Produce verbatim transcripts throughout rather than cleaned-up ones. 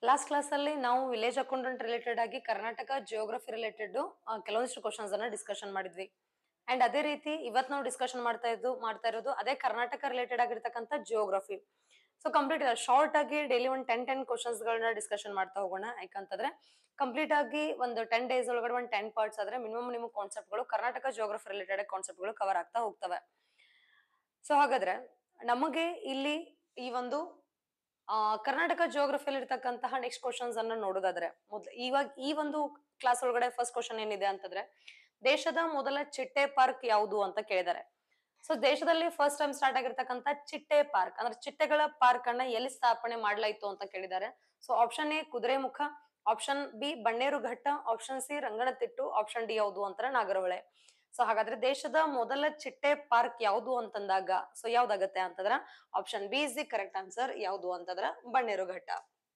Last class ಅಲ್ಲಿ ನಾವು village accountant related ಆಗಿ ಕರ್ನಾಟಕ ಜಿಯೋಗ್ರಫಿ ರಿಲೇಟೆಡ್ ಕೆಲವೊಂದಿಷ್ಟು ಕ್ವಶನ್ಸ್ ಅನ್ನ ಡಿಸ್ಕಷನ್ ಮಾಡಿದ್ವಿ. ಅಂಡ್ ಅದೇ ರೀತಿ ಇವತ್ ನಾವು ಡಿಸ್ಕಷನ್ ಮಾಡ್ತಾ ಇದ್ದು ಮಾಡ್ತಾ ಇರೋದು ಅದೇ ಕರ್ನಾಟಕ ರಿಲೇಟೆಡ್ ಆಗಿರ್ತಕ್ಕಂಥ ಜಿಯೋಗ್ರಫಿ. ಸೊ ಕಂಪ್ಲೀಟ್ ಶಾರ್ಟ್ ಆಗಿ ಡೈಲಿ ಒಂದು ಟೆನ್ ಟೆನ್ ಕ್ವಶನ್ಸ್ ಗಳನ್ನ ಡಿಸ್ಕಷನ್ ಮಾಡ್ತಾ ಹೋಗೋಣ. ಯಾಕಂತಂದ್ರೆ ಕಂಪ್ಲೀಟ್ ಆಗಿ ಒಂದು ಟೆನ್ ಡೇಸ್ ಒಳಗಡೆ ಒಂದು ಟೆನ್ ಪಾರ್ಟ್ಸ್ ಆದ್ರೆ ಮಿನಿಮಮ್ ನಿಮ್ಗೆ ಕಾನ್ಸೆಪ್ಟ್ ಗಳು ಕರ್ನಾಟಕ ಜಿಯೋಗ್ರಫಿ ರಿಲೇಟೆಡ್ ಕಾನ್ಸೆಪ್ಟ್ ಗಳು ಕವರ್ ಆಗ್ತಾ ಹೋಗ್ತವೆ. ಸೊ ಹಾಗಾದ್ರೆ ನಮಗೆ ಇಲ್ಲಿ ಈ ಒಂದು ಆ ಕರ್ನಾಟಕ ಜಿಯೋಗ್ರಫಿಯಲ್ಲಿ ಇರ್ತಕ್ಕಂತಹ ನೆಕ್ಸ್ಟ್ ಕ್ವಶನ್ಸ್ ಅನ್ನ ನೋಡೋದಾದ್ರೆ ಮೊದ್ಲು ಇವಾಗ ಈ ಒಂದು ಕ್ಲಾಸ್ ಒಳಗಡೆ ಫಸ್ಟ್ ಕ್ವಶನ್ ಏನಿದೆ ಅಂತಂದ್ರೆ ದೇಶದ ಮೊದಲ ಚಿಟ್ಟೆ ಪಾರ್ಕ್ ಯಾವುದು ಅಂತ ಕೇಳಿದ್ದಾರೆ. ಸೊ ದೇಶದಲ್ಲಿ ಫಸ್ಟ್ ಟೈಮ್ ಸ್ಟಾರ್ಟ್ ಆಗಿರ್ತಕ್ಕಂಥ ಚಿಟ್ಟೆ ಪಾರ್ಕ್ ಅಂದ್ರೆ ಚಿಟ್ಟೆಗಳ ಪಾರ್ಕ್ ಅನ್ನ ಎಲ್ಲಿ ಸ್ಥಾಪನೆ ಮಾಡ್ಲಾಯ್ತು ಅಂತ ಕೇಳಿದ್ದಾರೆ. So option A Kudremukh, option B Bannerghatta, option C Ranganathittu, option D ಯಾವುದು ಅಂತಾರೆ ನಾಗರಹೊಳೆ. ಸೊ ಹಾಗಾದ್ರೆ ದೇಶದ ಮೊದಲ ಚಿಟ್ಟೆ ಪಾರ್ಕ್ ಯಾವುದು ಅಂತಂದಾಗ ಸೊ ಯಾವ್ದಾಗತ್ತೆ ಅಂತಂದ್ರ option B is the correct answer. ಯಾವುದು ಅಂತಂದ್ರ ಬನ್ನೇರುಘಟ್ಟ.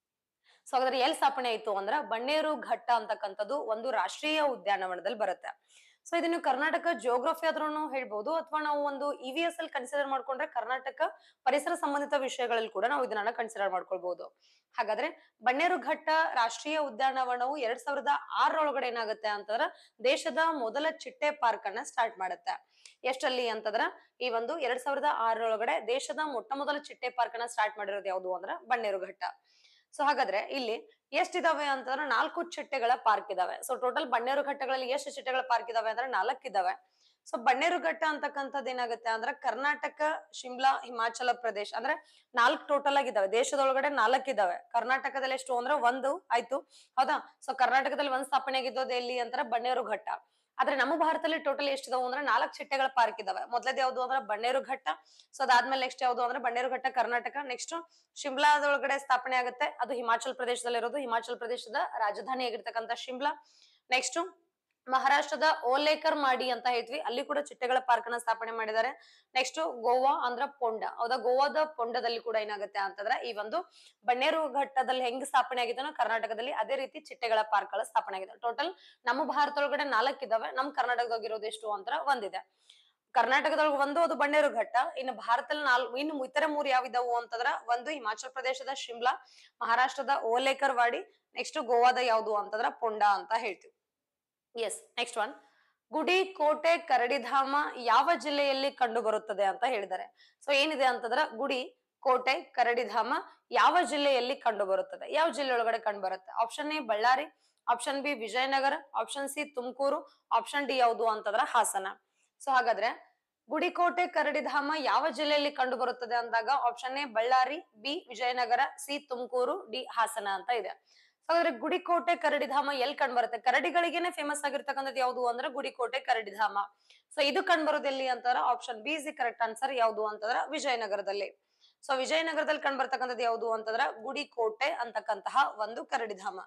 ಸೊ ಹಾಗಾದ್ರೆ ಎಲ್ಲಿ ಸ್ಥಾಪನೆ ಆಯ್ತು ಅಂದ್ರ ಬನ್ನೇರುಘಟ್ಟ ಅಂತಕ್ಕಂಥದ್ದು ಒಂದು ರಾಷ್ಟ್ರೀಯ ಉದ್ಯಾನವನದಲ್ಲಿ ಬರುತ್ತೆ. ಸೊ ಇದನ್ನು ಕರ್ನಾಟಕ ಜಿಯೋಗ್ರಫಿ ಆದ್ರೂ ಹೇಳ್ಬಹುದು ಅಥವಾ ನಾವು ಒಂದು ಇ ವಿ ಎಸ್ ಅಲ್ಲಿ ಕನ್ಸಿಡರ್ ಮಾಡ್ಕೊಂಡ್ರೆ ಕರ್ನಾಟಕ ಪರಿಸರ ಸಂಬಂಧಿತ ವಿಷಯಗಳಲ್ಲಿ ಕೂಡ ನಾವು ಇದನ್ನ ಕನ್ಸಿಡರ್ ಮಾಡ್ಕೊಳ್ಬಹುದು. ಹಾಗಾದ್ರೆ ಬನ್ನೇರುಘಟ್ಟ ರಾಷ್ಟ್ರೀಯ ಉದ್ಯಾನವನವು ಎರಡ್ ಸಾವಿರದ ಆರರೊಳಗಡೆ ಏನಾಗುತ್ತೆ ಅಂತಂದ್ರ ದೇಶದ ಮೊದಲ ಚಿಟ್ಟೆ ಪಾರ್ಕ್ ಅನ್ನ ಸ್ಟಾರ್ಟ್ ಮಾಡುತ್ತೆ. ಎಷ್ಟಲ್ಲಿ ಅಂತಂದ್ರ ಈ ಒಂದು ಎರಡ್ ಸಾವಿರದ ಆರರೊಳಗಡೆ ದೇಶದ ಮೊಟ್ಟ ಮೊದಲ ಚಿಟ್ಟೆ ಪಾರ್ಕ್ ಅನ್ನ ಸ್ಟಾರ್ಟ್ ಮಾಡಿರೋದು ಯಾವುದು ಅಂದ್ರ ಬನ್ನೇರುಘಟ್ಟ. ಸೊ ಹಾಗಾದ್ರೆ ಇಲ್ಲಿ ಎಷ್ಟಿದಾವೆ ಅಂತಂದ್ರೆ ನಾಲ್ಕು ಚಿಟ್ಟೆಗಳ ಪಾರ್ಕ್ ಇದಾವೆ. ಸೊ ಟೋಟಲ್ ಬನ್ನೇರುಘಟ್ಟಗಳಲ್ಲಿ ಎಷ್ಟು ಚಿಟ್ಟೆಗಳ ಪಾರ್ಕ್ ಇದಾವೆ ಅಂದ್ರೆ ನಾಲ್ಕು ಇದಾವೆ. ಸೊ ಬನ್ನೇರುಘಟ್ಟ ಅಂತಕ್ಕಂಥದ್ದು ಏನಾಗುತ್ತೆ ಅಂದ್ರೆ ಕರ್ನಾಟಕ, ಶಿಮ್ಲಾ, ಹಿಮಾಚಲ ಪ್ರದೇಶ ಅಂದ್ರೆ ನಾಲ್ಕು ಟೋಟಲ್ ಆಗಿದ್ದಾವೆ. ದೇಶದೊಳಗಡೆ ನಾಲ್ಕು ಇದಾವೆ. ಕರ್ನಾಟಕದಲ್ಲಿ ಎಷ್ಟು ಅಂದ್ರೆ ಒಂದು ಆಯ್ತು, ಹೌದಾ. ಸೊ ಕರ್ನಾಟಕದಲ್ಲಿ ಒಂದ್ ಸ್ಥಾಪನೆ ಆಗಿದ್ದೋದು ಎಲ್ಲಿ ಅಂತಾರೆ ಬನ್ನೇರುಘಟ್ಟ. ಆದ್ರೆ ನಮ್ಮ ಭಾರತದಲ್ಲಿ ಟೋಟಲ್ ಎಷ್ಟಿದಾವು ಅಂದ್ರೆ ನಾಲ್ಕು ಚಿಟ್ಟೆಗಳ ಪಾರ್ಕ್ ಇದಾವೆ. ಮೊದಲದ ಯಾವ್ದು ಅಂದ್ರೆ ಬನ್ನೇರುಘಟ್ಟ. ಸೊ ಅದಾದ್ಮೇಲೆ ನೆಕ್ಸ್ಟ್ ಯಾವ್ದು ಅಂದ್ರೆ ಬನ್ನೇರುಘಟ್ಟ ಕರ್ನಾಟಕ. ನೆಕ್ಸ್ಟ್ ಶಿಮ್ಲಾದೊಳಗಡೆ ಸ್ಥಾಪನೆ ಆಗುತ್ತೆ, ಅದು ಹಿಮಾಚಲ್ ಪ್ರದೇಶದಲ್ಲಿ ಇರೋದು. ಹಿಮಾಚಲ್ ಪ್ರದೇಶದ ರಾಜಧಾನಿ ಆಗಿರ್ತಕ್ಕಂಥ ಶಿಮ್ಲಾ. ನೆಕ್ಸ್ಟ್ ಮಹಾರಾಷ್ಟ್ರದ ಓಲೇಕರ್ ಮಾಡಿ ಅಂತ ಹೇಳ್ತೀವಿ, ಅಲ್ಲಿ ಕೂಡ ಚಿಟ್ಟೆಗಳ ಪಾರ್ಕ್ ಅನ್ನ ಸ್ಥಾಪನೆ ಮಾಡಿದ್ದಾರೆ. ನೆಕ್ಸ್ಟ್ ಗೋವಾ ಅಂದ್ರ ಪೊಂಡ, ಹೌದಾ. ಗೋವಾದ ಪೊಂಡದಲ್ಲಿ ಕೂಡ ಏನಾಗುತ್ತೆ ಅಂತಂದ್ರೆ ಈ ಒಂದು ಬನ್ನೇರುಘಟ್ಟದಲ್ಲಿ ಹೆಂಗ್ ಸ್ಥಾಪನೆ ಆಗಿದ್ದಾನೋ ಕರ್ನಾಟಕದಲ್ಲಿ ಅದೇ ರೀತಿ ಚಿಟ್ಟೆಗಳ ಪಾರ್ಕ್ ಗಳ ಸ್ಥಾಪನೆ ಆಗಿದೆ. ಟೋಟಲ್ ನಮ್ಮ ಭಾರತದೊಳಗಡೆ ನಾಲ್ಕು ಇದಾವೆ, ನಮ್ ಕರ್ನಾಟಕದಾಗಿರೋದು ಎಷ್ಟು ಅಂತ ಒಂದಿದೆ. ಕರ್ನಾಟಕದೊಳಗೆ ಒಂದು ಅದು ಬನ್ನೇರುಘಟ್ಟ, ಇನ್ನು ಭಾರತದಲ್ಲಿ ನಾಲ್ಕು ಇನ್ನು ಇತರ ಮೂರು ಯಾವಿದಾವು ಅಂತಂದ್ರ ಒಂದು ಹಿಮಾಚಲ ಪ್ರದೇಶದ ಶಿಮ್ಲಾ, ಮಹಾರಾಷ್ಟ್ರದ ಓಲೇಕರ್ ವಾಡಿ, ನೆಕ್ಸ್ಟ್ ಗೋವಾದ ಯಾವುದು ಅಂತಂದ್ರ ಪೊಂಡ ಅಂತ ಹೇಳ್ತೀವಿ. ಎಸ್ ನೆಕ್ಸ್ಟ್ ಒನ್, ಗುಡಿ ಕೋಟೆ ಕರಡಿಧಾಮ ಯಾವ ಜಿಲ್ಲೆಯಲ್ಲಿ ಕಂಡು ಬರುತ್ತದೆ ಅಂತ ಹೇಳಿದ್ದಾರೆ. ಸೊ ಏನಿದೆ ಅಂತಂದ್ರ ಗುಡಿ ಕೋಟೆ ಕರಡಿಧಾಮ ಯಾವ ಜಿಲ್ಲೆಯಲ್ಲಿ ಕಂಡು ಬರುತ್ತದೆ, ಯಾವ ಜಿಲ್ಲೆ ಒಳಗಡೆ ಕಂಡು ಬರುತ್ತೆ. Option A Bellary, option B Vijayanagara, option C Tumkur, option D ಯಾವುದು ಅಂತಂದ್ರ ಹಾಸನ. ಸೊ ಹಾಗಾದ್ರೆ ಗುಡಿಕೋಟೆ ಕರಡಿಧಾಮ ಯಾವ ಜಿಲ್ಲೆಯಲ್ಲಿ ಕಂಡು ಬರುತ್ತದೆ ಅಂದಾಗ option A Bellary, B Vijayanagara, C Tumkur, D Hassan ಅಂತ ಇದೆ. ಹಾಗಾದ್ರೆ ಗುಡಿಕೋಟೆ ಕರಡಿಧಾಮ ಎಲ್ಲಿ ಕಂಡು ಬರುತ್ತೆ, ಕರಡಿಗಳಿಗೆನೆ ಫೇಮಸ್ ಆಗಿರ್ತಕ್ಕಂಥದ್ದು ಯಾವುದು ಅಂದ್ರೆ ಗುಡಿಕೋಟೆ ಕರಡಿಧಾಮ. ಸೊ ಇದು ಕಂಡು ಬರೋದು ಎಲ್ಲಿ ಅಂತಾರ option B is the correct answer. ಯಾವುದು ಅಂತಂದ್ರ ವಿಜಯನಗರದಲ್ಲಿ. ಸೊ ವಿಜಯನಗರದಲ್ಲಿ ಕಂಡು ಬರ್ತಕ್ಕಂಥದ್ದು ಯಾವುದು ಅಂತಂದ್ರ ಗುಡಿಕೋಟೆ ಅಂತಕ್ಕಂತಹ ಒಂದು ಕರಡಿಧಾಮ.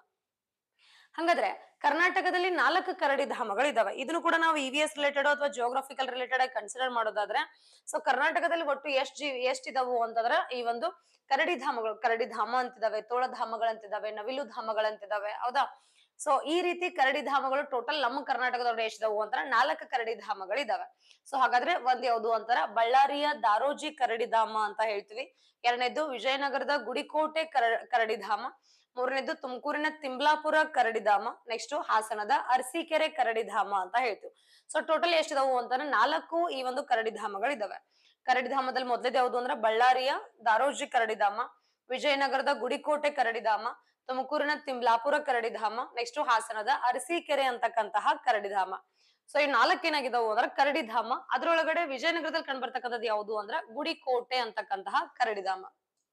ಹಂಗಾದ್ರೆ ಕರ್ನಾಟಕದಲ್ಲಿ ನಾಲ್ಕು ಕರಡಿ ಧಾಮಗಳು ಇದಾವೆ. ಇದನ್ನು ಕೂಡ ನಾವು ಇ ವಿ ಎಸ್ ರಿಲೇಟೆಡ್ ಅಥವಾ ಜಿಯೋಗ್ರಫಿಕಲ್ ರಿಲೇಟೆಡ್ ಆಗಿ ಕನ್ಸಿಡರ್ ಮಾಡೋದಾದ್ರೆ ಸೊ ಕರ್ನಾಟಕದಲ್ಲಿ ಒಟ್ಟು ಎಷ್ಟ್ ಜಿ ಎಷ್ಟ್ ಇದಾವು ಅಂತಂದ್ರೆ ಈ ಒಂದು ಕರಡಿ ಧಾಮಗಳು, ಕರಡಿ ಧಾಮ ಅಂತಿದಾವೆ, ತೋಳ ಧಾಮಗಳಂತಿದಾವೆ, ನವಿಲು ಧಾಮಗಳಂತಿದಾವೆ, ಹೌದಾ. ಸೊ ಈ ರೀತಿ ಕರಡಿ ಧಾಮಗಳು ಟೋಟಲ್ ನಮ್ಮ ಕರ್ನಾಟಕದೊಳಗೆ ಎಷ್ಟಿದಾವು ಅಂತಾರೆ ನಾಲ್ಕು ಕರಡಿ ಧಾಮಗಳು ಇದಾವೆ. ಸೊ ಹಾಗಾದ್ರೆ ಒಂದ್ ಯಾವ್ದು ಅಂತಾರ ಬಳ್ಳಾರಿಯ ದಾರೋಜಿ ಕರಡಿ ಧಾಮ ಅಂತ ಹೇಳ್ತೀವಿ. ಎರಡನೇದು ವಿಜಯನಗರದ ಗುಡಿಕೋಟೆ ಕರ ಕರಡಿಧಾಮ. ಮೂರನೇದು ತುಮಕೂರಿನ ತಿಮ್ಲಾಪುರ ಕರಡಿಧಾಮ. ನೆಕ್ಸ್ಟ್ ಹಾಸನದ ಅರಸೀಕೆರೆ ಕರಡಿಧಾಮ ಅಂತ ಹೇಳ್ತೀವಿ. ಸೊ ಟೋಟಲ್ ಎಷ್ಟಿದಾವು ಅಂತಂದ್ರೆ ನಾಲ್ಕು ಈ ಒಂದು ಕರಡಿಧಾಮಗಳು ಇದಾವೆ. ಕರಡಿಧಾಮದಲ್ಲಿ ಮೊದಲೇದು ಯಾವುದು ಅಂದ್ರೆ ಬಳ್ಳಾರಿಯ ದಾರೋಜಿ ಕರಡಿಧಾಮ, ವಿಜಯನಗರದ ಗುಡಿಕೋಟೆ ಕರಡಿಧಾಮ, ತುಮಕೂರಿನ ತಿಮ್ಲಾಪುರ ಕರಡಿಧಾಮ, ನೆಕ್ಸ್ಟ್ ಹಾಸನದ ಅರಸೀಕೆರೆ ಅಂತಕ್ಕಂತಹ ಕರಡಿಧಾಮ. ಸೊ ಈ ನಾಲ್ಕು ಏನಾಗಿದಾವು ಅಂದ್ರೆ ಕರಡಿಧಾಮ. ಅದ್ರೊಳಗಡೆ ವಿಜಯನಗರದಲ್ಲಿ ಕಂಡು ಬರ್ತಕ್ಕಂಥದ್ದು ಯಾವುದು ಅಂದ್ರೆ ಗುಡಿಕೋಟೆ ಅಂತಕ್ಕಂತಹ ಕರಡಿಧಾಮ.